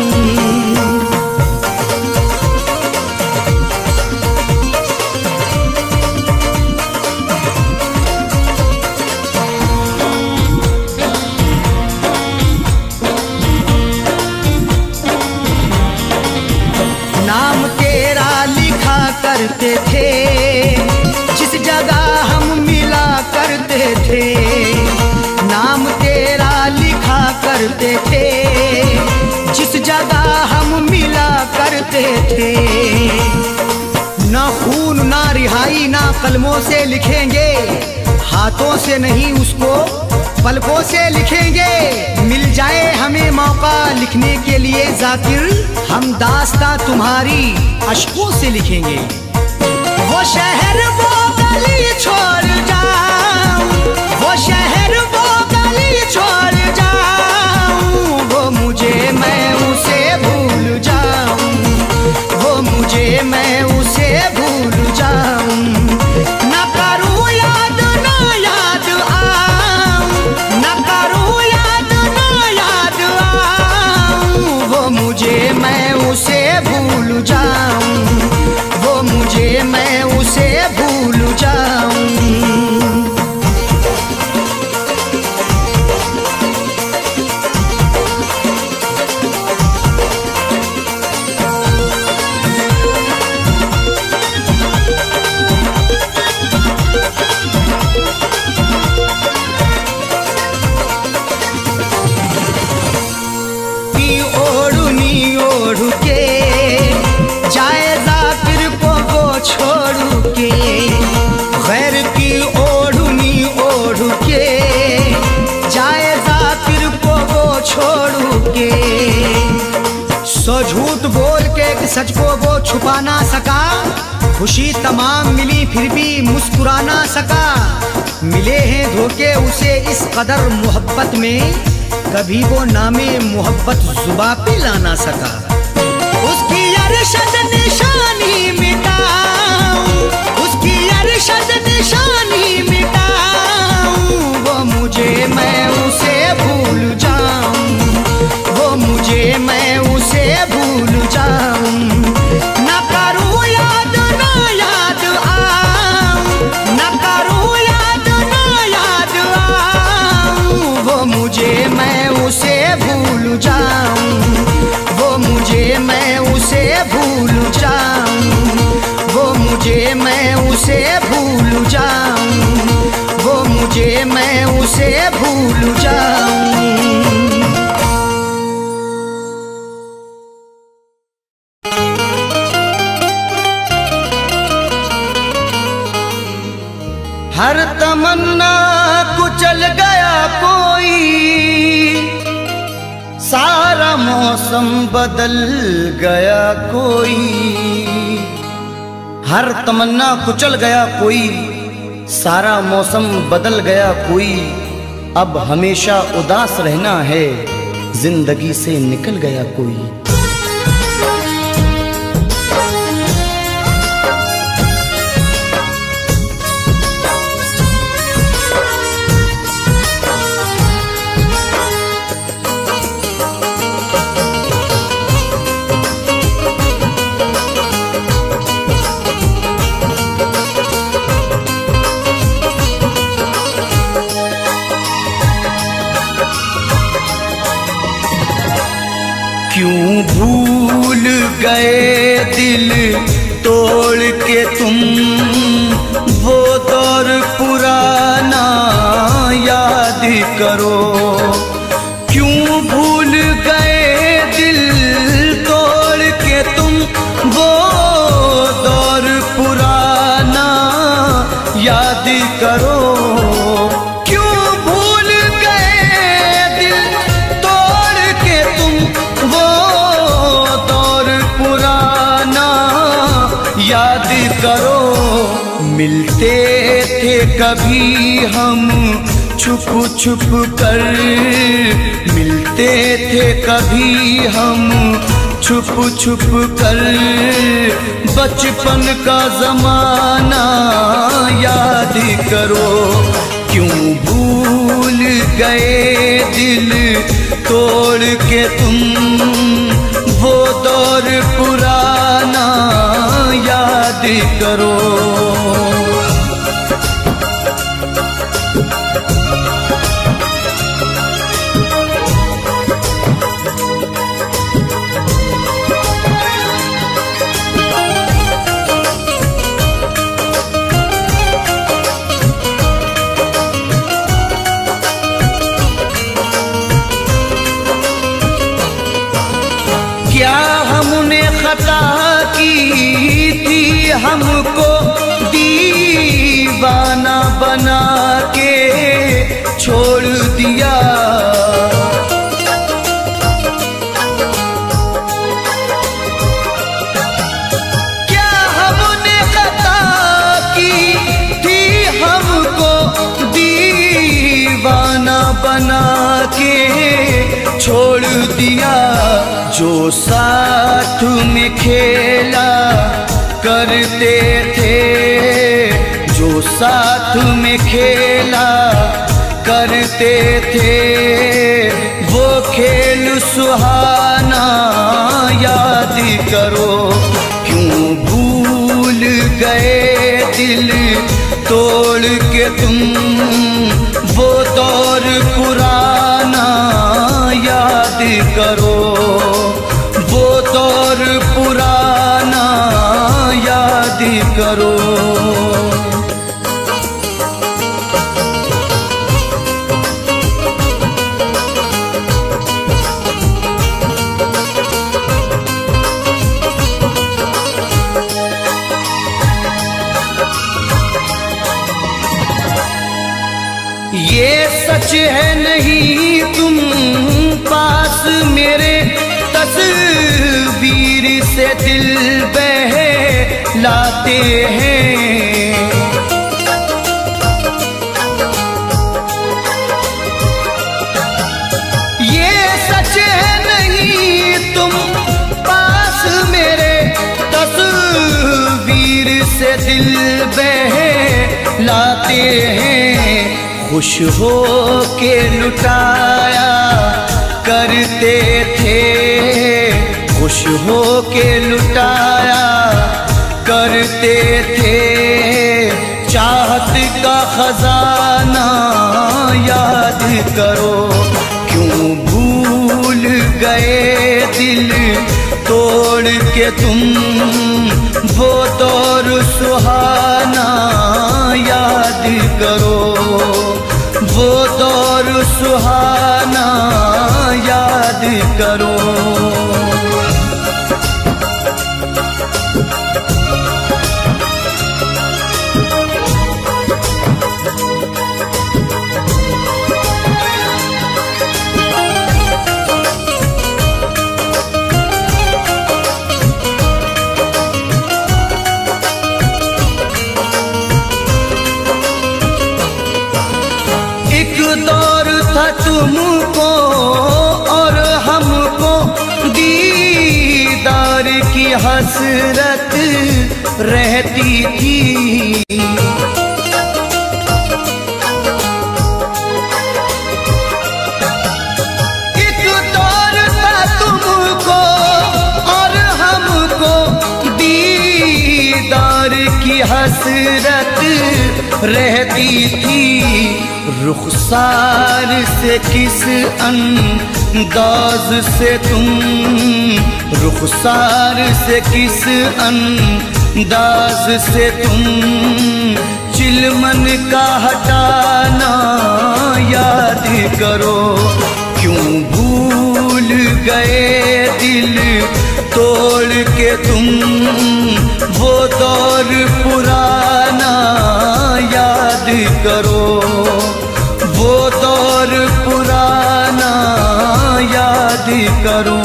नाम तेरा लिखा करते थे, जिस जगह हम मिला करते थे। नाम तेरा लिखा करते थे, जिस जगह हम मिला करते थे। ना खून ना रिहाई ना कलमों से लिखेंगे, हाथों से नहीं उसको पलकों से लिखेंगे। मिल जाए हमें मौका लिखने के लिए जाकिर हम दास्तां तुम्हारी अश्कों से लिखेंगे। वो शहर वो गली छोड़ जाऊं, वो शहर वो गली छोड़ जाऊं, वो मुझे मैं उसे भूल जाऊं, वो मुझे मैं उसे भूल जाऊं। ना करूं याद ना याद आऊं, ना करूं याद ना याद आऊं, वो मुझे मैं उसे भूल जाऊं, वो मुझे मैं उसे भूल जाऊं। छोड़ के गैर की ओढ़नी ओढ़ के जाए जाकिर को वो छोड़ के। सो झूठ बोल के एक सच को वो छुपा ना सका, खुशी तमाम मिली फिर भी मुस्कुरा ना सका। मिले हैं धोखे उसे इस कदर मोहब्बत में, कभी वो नामे मोहब्बत जुबा पे ला ना सका। उसकी अरशद निशानी मिटाऊं, उसकी अरशद निशानी मिटाऊं, वो मुझे मैं उसे भूल जाऊं, वो मुझे मैं उसे भूल जाऊं। ना करूं याद ना याद आऊं, ना करूं याद ना याद आऊं, वो मुझे मैं उसे भूल जाऊं, वो मुझे मैं उसे भूल जाऊं, वो मुझे मैं उसे भूल जाऊं, वो मुझे मैं उसे भूल जाऊं। हर तमन्ना कुचल गया कोई, सारा मौसम बदल गया कोई। हर तमन्ना कुचल गया कोई, सारा मौसम बदल गया कोई। अब हमेशा उदास रहना है, जिंदगी से निकल गया कोई। क्यों भूल गए दिल तोड़ के तुम, वो दौर पुराना याद करो। क्यों भूल गए दिल तोड़ के तुम, वो दौर पुराना याद करो। याद करो मिलते थे कभी हम छुप छुप कर, मिलते थे कभी हम छुप छुप कर। बचपन का जमाना याद करो, क्यों भूल गए दिल तोड़ के तुम, वो दौर पुराना याद करो। क्या हमने खता की थी, हमको दीवाना बना के छोड़ दिया। छोड़ दिया जो साथ में खेला करते थे, जो साथ में खेला करते थे, वो खेल सुहाना याद करो। क्यों भूल गए दिल तोड़ के तुम वो दौर पुराना याद करो, वो दौर पुराना याद करो। ये सच है नहीं तुम पास मेरे, तस्वीर से दिल बहलाते हैं। ये सच है नहीं तुम पास मेरे, तस्वीर से दिल बहलाते हैं। खुश हो के लुटाया करते थे, खुश हो के लुटाया करते थे, चाहत का खजाना याद करो। क्यों भूल गए दिल तोड़ के तुम वो दौर सुहाना याद करो, वो दौर सुहाना याद करो। तुमको और हमको दीदार की हसरत रहती थी। एक दौर था तुमको और हमको दीदार की हसरत रहती थी। रुखसार से किस अंदाज से तुम, रुखसार से किस अंदाज से तुम चिलमन का हटाना याद करो। क्यों भूल गए दिल तोड़ के तुम वो दौर पुराना याद करो, वो दौर पुराना याद करो।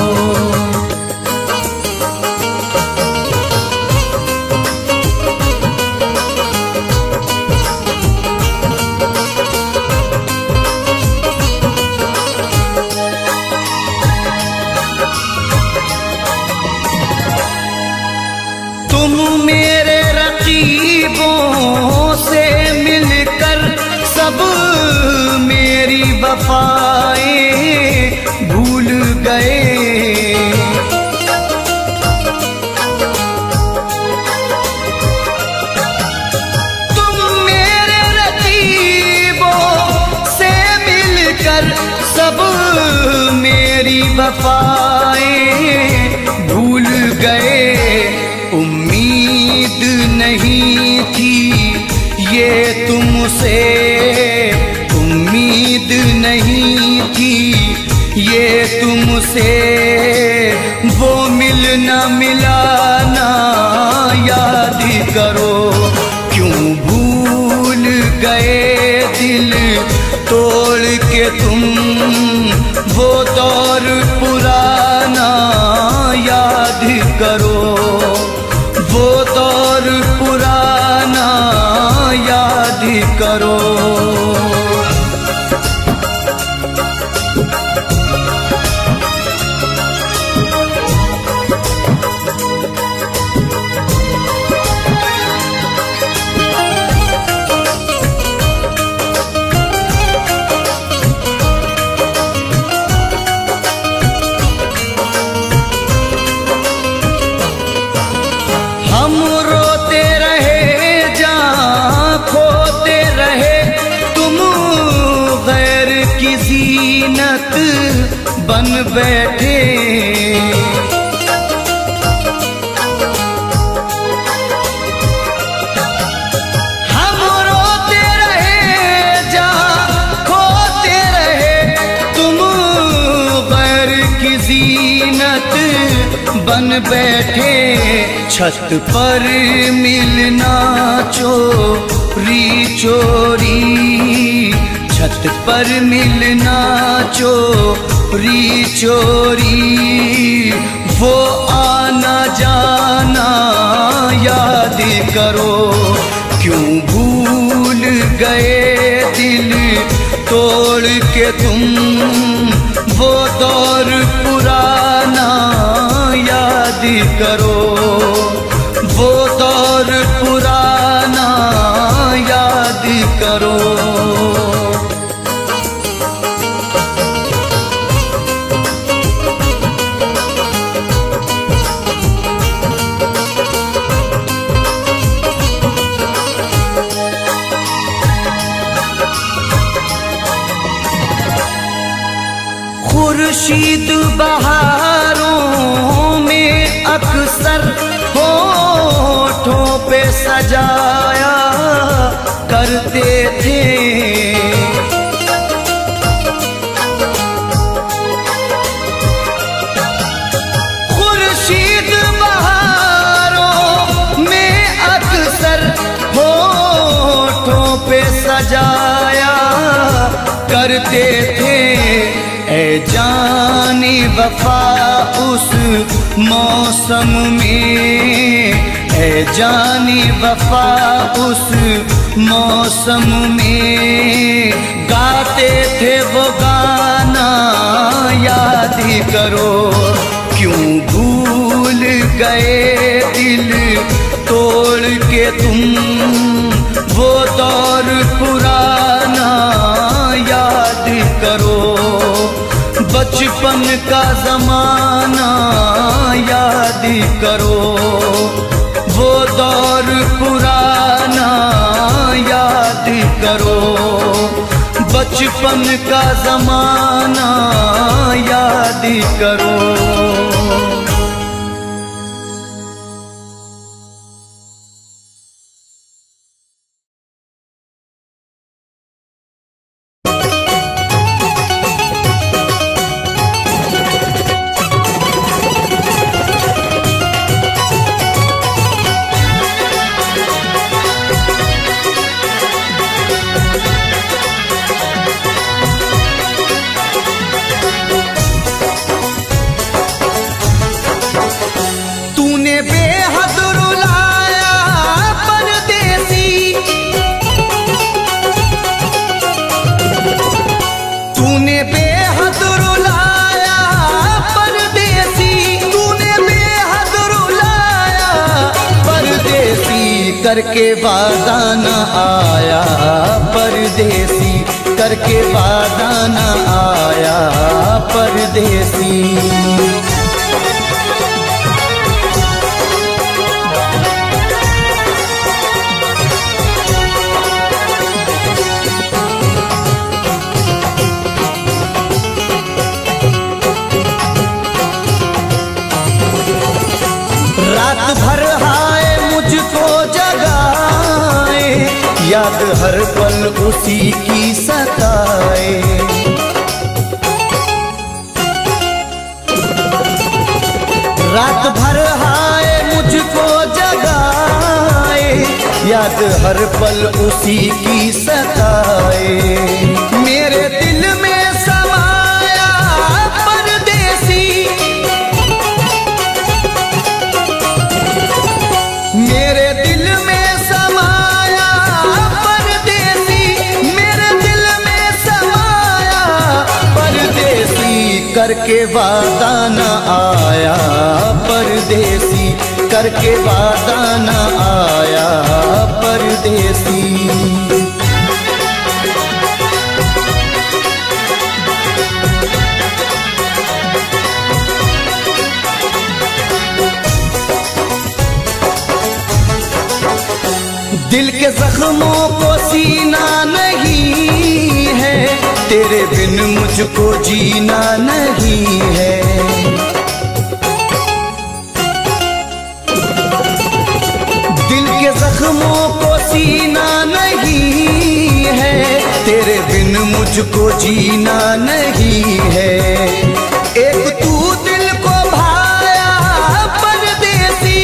तुम मेरे रकीबों से मिलकर सब मेरी वफाएं भूल गए। तुम मेरे रकीबों से मिलकर सब मेरी वफाएं भूल गए। उम्मीद नहीं थी ये तुमसे, उम्मीद नहीं थी ये तुमसे, वो मिलना मिलाना याद करो। क्यों भूल गए दिल तोड़ के तुम वो दौर पुराना याद करो, वो दौर पुराना याद करो। बन बैठे। हम रोते रहे जहाँ खोते रहे, तुम गैर की जीनत बन बैठे। छत पर मिलना चोरी चोरी, छत पर मिलना चोरी चोरी, वो आना जाना याद करो। क्यों भूल गए दिल तोड़ के तुम, वो दौर पुराना याद करो, वो दौर पुराना याद करो। खुर्शीद बहारों में अक्सर होठों पे सजाया करते थे। खुर्शीद बहारों में अक्सर होठों पे सजाया करते थे। ऐ जानी वफा उस मौसम में, ऐ जानी वफा उस मौसम में, गाते थे वो गाना याद करो। क्यों भूल गए दिल तोड़ के तुम, वो दौर पुराना याद करो। बचपन का जमाना याद करो, वो दौर पुराना याद करो। बचपन का जमाना याद करो। करके वादा न आया परदेसी, करके वादा न आया परदेसी। रात भर हाय मुझको जगाए, याद हर पल उसी की सताए। रात भर हाय मुझको जगाए, याद हर पल उसी की सताए। मेरे दिल में समाया परदेसी, मेरे दिल में समाया परदेसी, मेरे दिल में समाया परदेसी। करके वादा न आया परदेसी, करके वादा न आया परदेसी। दिल के जख्मों को सीना नहीं है, तेरे बिन मुझको जीना नहीं है। दिल के जख्मों को सीना नहीं है, तेरे बिन मुझको जीना नहीं है। एक तू दिल को भाया परदेसी,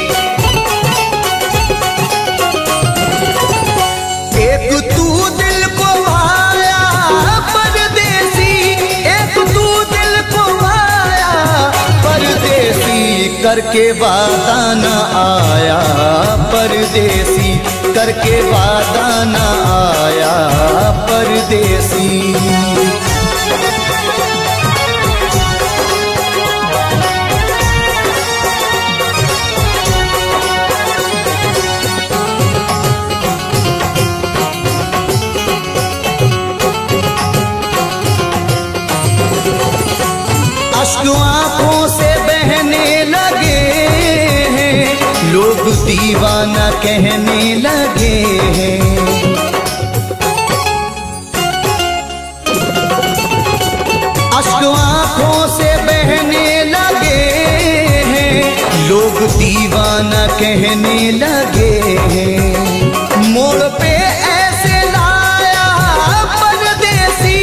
एक तू दिल को भाया परदेसी, एक तू दिल को भाया परदेसी, करके वादा न आया परदेसी, करके वादा न आया परदेसी। अश्क आंखों से बहने लगे हैं, लोग दीवाना कहने लगे हैं। अश्क आंखों से बहने लगे हैं, लोग दीवाना कहने लगे हैं। मोड़ पे ऐसे लाया परदेसी,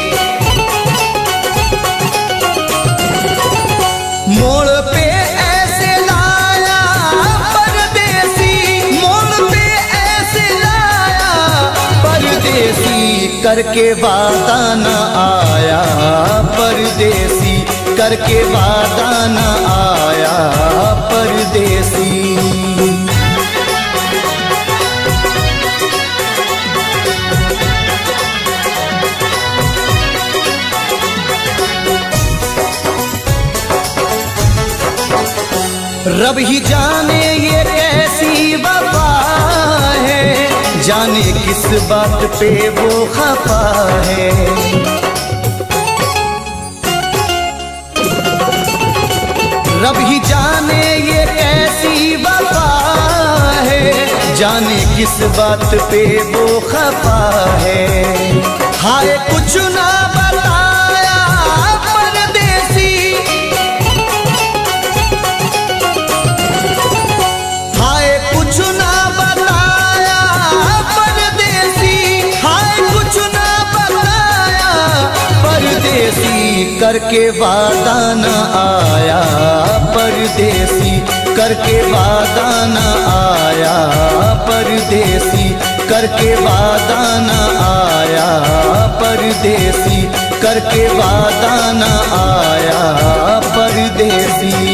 मोड़ पे ऐसे लाया परदेसी, मोड़ पे ऐसे लाया परदेसी, करके वादा न आया परदेसी, करके वादा न आया परदेसी। रब ही जाने ये कैसी वफा है, जाने किस बात पे वो खफा है। रब ही जाने ये कैसी वफा है, जाने किस बात पे वो खफा है। हाय कुछ ना बताया परदेसी, हाय कुछ ना बताया परदेसी, हाय कुछ ना बताया परदेसी, करके वादा न आया परदेसी, करके वादा न आया परदेसी, करके वादा न आया परदेसी, करके वादा न आया परदेसी।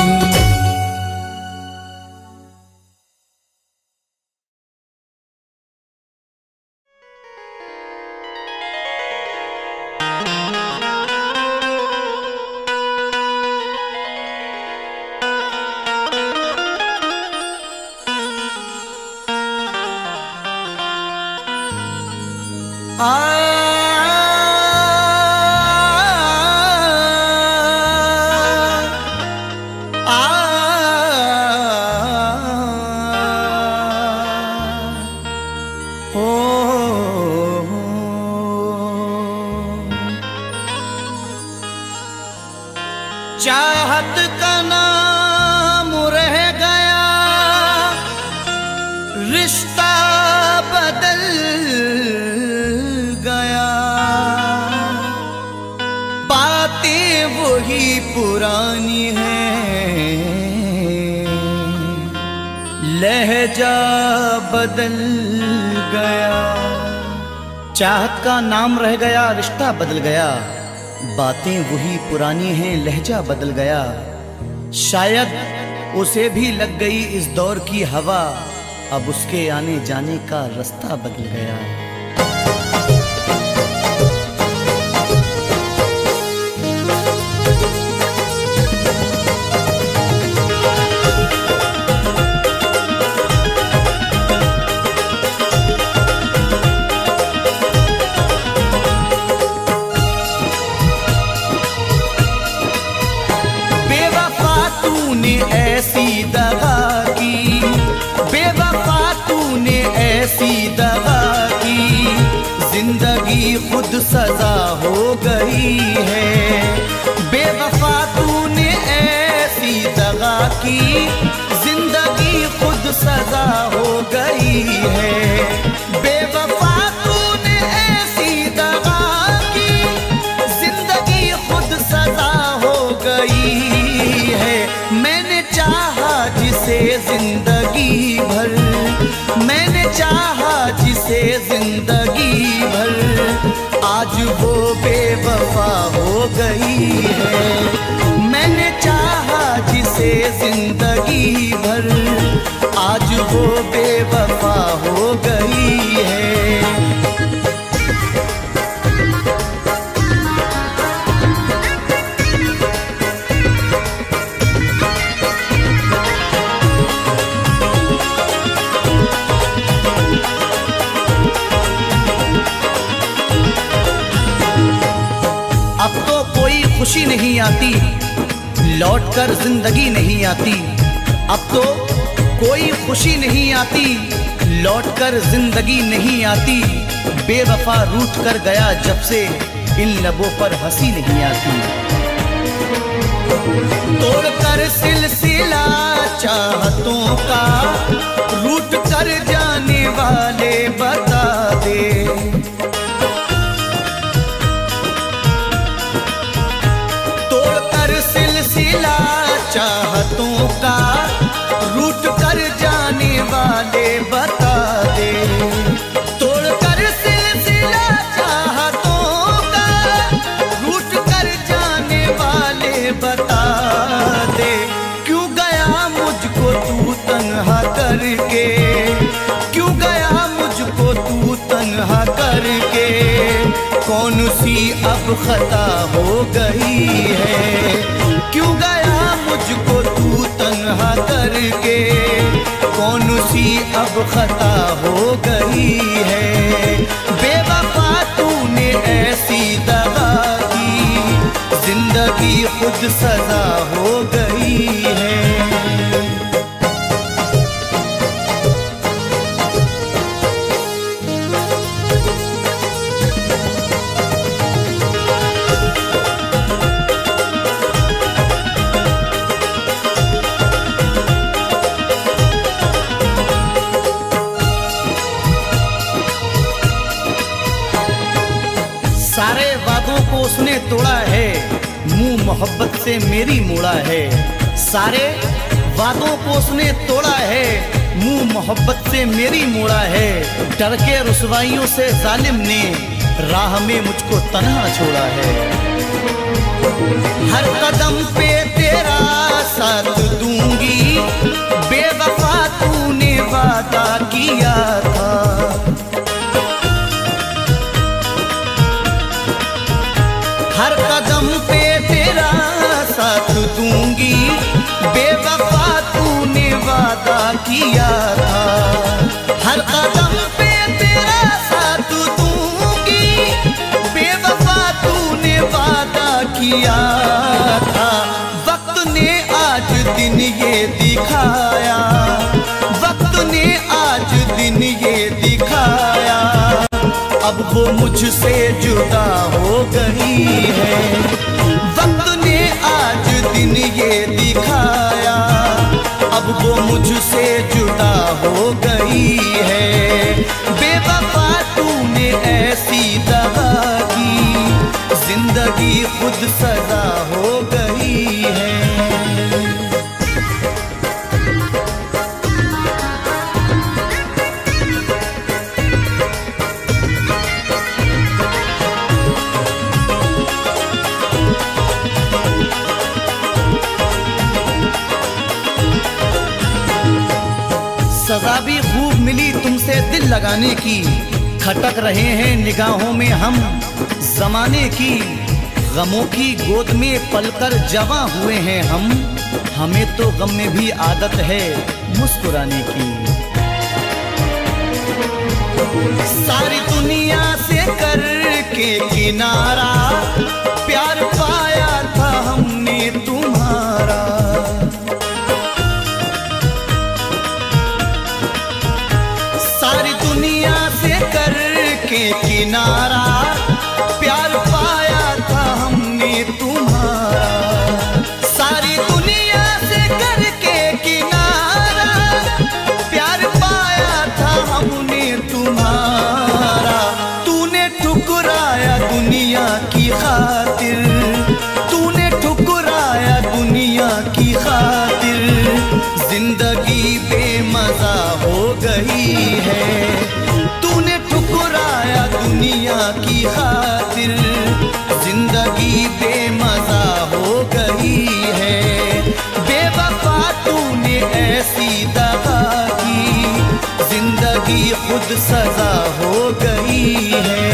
चाहत का नाम रह गया, रिश्ता बदल गया, बातें वही पुरानी हैं, लहजा बदल गया। चाहत का नाम रह गया, रिश्ता बदल गया, बातें वही पुरानी हैं, लहजा बदल गया। शायद उसे भी लग गई इस दौर की हवा, अब उसके आने जाने का रास्ता बदल गया। ऐसी दगा की, बेवफा तूने ऐसी दगा की, जिंदगी खुद सा सजा हो गई है। बेवफा तूने ऐसी दगा की, जिंदगी खुद सजा हो गई है। बेवफा तूने ऐसी दगा की, जिंदगी खुद सजा हो गई है। मैंने चाहा जिसे जिंदगी भर, मैंने चाहा जिसे जिंदगी भर, आज वो बेवफा हो गई है। मैंने चाहा जिसे जिंदगी भर, आज वो बेवफा हो गई है। अब तो कोई खुशी नहीं आती, लौटकर जिंदगी नहीं आती। अब तो कोई खुशी नहीं आती, लौटकर जिंदगी नहीं आती। बेवफा रूठ कर गया जब से, इन लबों पर हंसी नहीं आती। तोड़कर सिलसिला चाहतों का, रूठ कर जाने वाले बता दे। सिलसिला चाहतों का, रूठ कर जाने वाले बता दे। तोड़कर सिलसिला चाहतों का, रूठ कर जाने वाले बता दे। क्यों गया मुझको तू तन्हा करके, क्यों गया मुझको तू तन्हा करके। कौन सी अब खता हो गई है, क्यों गया मुझको तू तन्हा करके। कौन सी अब खता हो गई है। बेवफा तूने ऐसी दगा की, जिंदगी खुद सजा हो गई है। सारे वादों को उसने तोड़ा है, मुंह मोहब्बत से मेरी मोड़ा है। सारे वादों को उसने तोड़ा है, मुंह मोहब्बत से मेरी मोड़ा है। डर के रुसवाइयों से जालिम ने राह में मुझको तन्हा छोड़ा है। हर कदम पे तेरा साथ दूंगी, बेवफा तूने वादा किया था। हर कदम पे तेरा साथ दूंगी, बेवफा तूने वादा किया था। हर कदम पे तेरा साथ दूंगी, बेवफा तूने वादा किया था। वक्त ने आज दिन ये दिखाया, वक्त ने आज दिन ये दिखाया। अब वो मुझसे जुदा हो गई है। वक्त ने आज दिन ये दिखाया, अब वो मुझसे जुदा हो गई है। बेवफा तूने ऐसी दगा की, जिंदगी खुद सजा हो गई है। सजा भी खूब मिली तुमसे दिल लगाने की, खटक रहे हैं निगाहों में हम जमाने की। गमों की गोद में पलकर जवां हुए हैं हम, हमें तो गम में भी आदत है मुस्कुराने की। सारी दुनिया से करके किनारा, प्यार पाया था हमने तुम्हारा। सारी दुनिया से करके किनारा, प्यार खुद सजा हो गई है।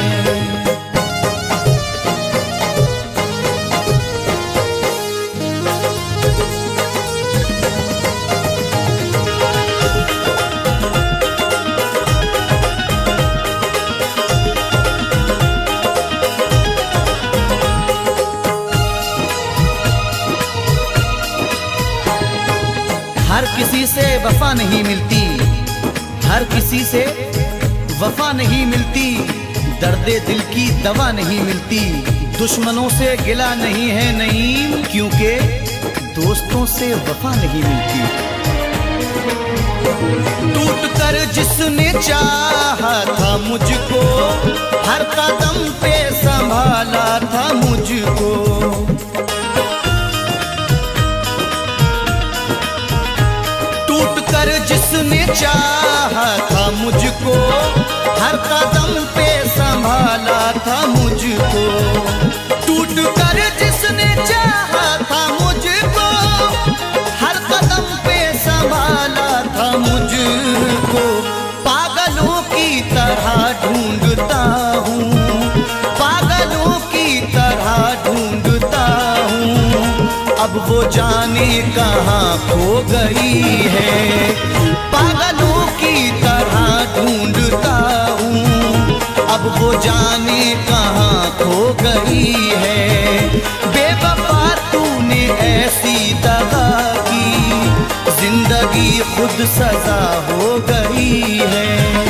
हर किसी से वफा नहीं मिलती, हर किसी से वफा नहीं मिलती, दर्दे दिल की दवा नहीं मिलती। दुश्मनों से गिला नहीं है नईम, क्योंकि दोस्तों से वफा नहीं मिलती। टूट कर जिसने चाहा था मुझको, हर कदम पे संभाला था मुझको। कर जिसने चाहा था मुझको, हर कदम पे संभाला था मुझको। टूट कर जिसने चाहा था मुझको, हर कदम पे संभाला था मुझको। पागलों की तरह ढूंढता हूँ, पागलों की तरह ढूंढता हूँ, अब वो जाने कहाँ खो गई है। पागलों की तरह ढूंढता हूँ, अब वो जाने कहाँ खो गई है। बेवफा तूने ऐसी दगा की, जिंदगी खुद सजा हो गई है।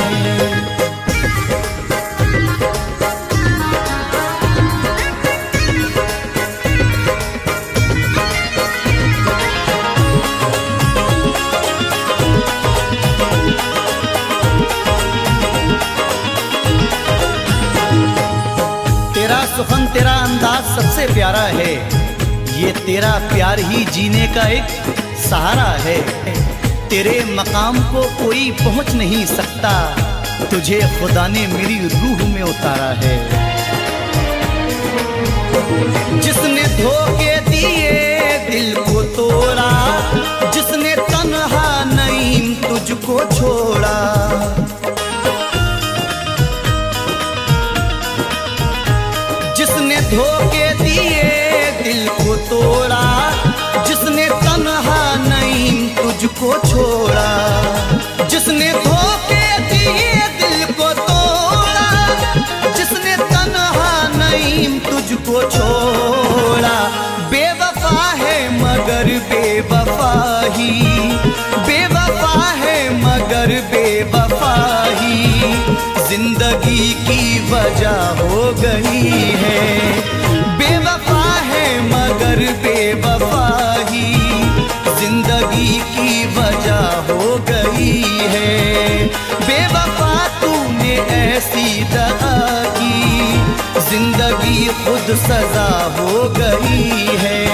सुखन तेरा अंदाज सबसे प्यारा है, ये तेरा प्यार ही जीने का एक सहारा है। तेरे मकाम को कोई पहुंच नहीं सकता, तुझे खुदा ने मेरी रूह में उतारा है। जिसने धोखे दिए दिल को तोड़ा, जिसने तन्हा नईम तुझको छोड़ा। जिसने धोखे दिए दिल को तोड़ा, जिसने तन्हा नईम तुझको छोड़ा। जिसने धोखे दिए दिल को तोड़ा, जिसने तन्हा नईम तुझको छोड़ा। बेवफा है मगर बेवफा ही, बेवफा है मगर बेवफा ही, जिंदगी की वजह हो गई है। बेवफा है मगर बेवफा ही, जिंदगी की वजह हो गई है। बेवफा तूने ऐसी दगा की, जिंदगी खुद सजा हो गई है।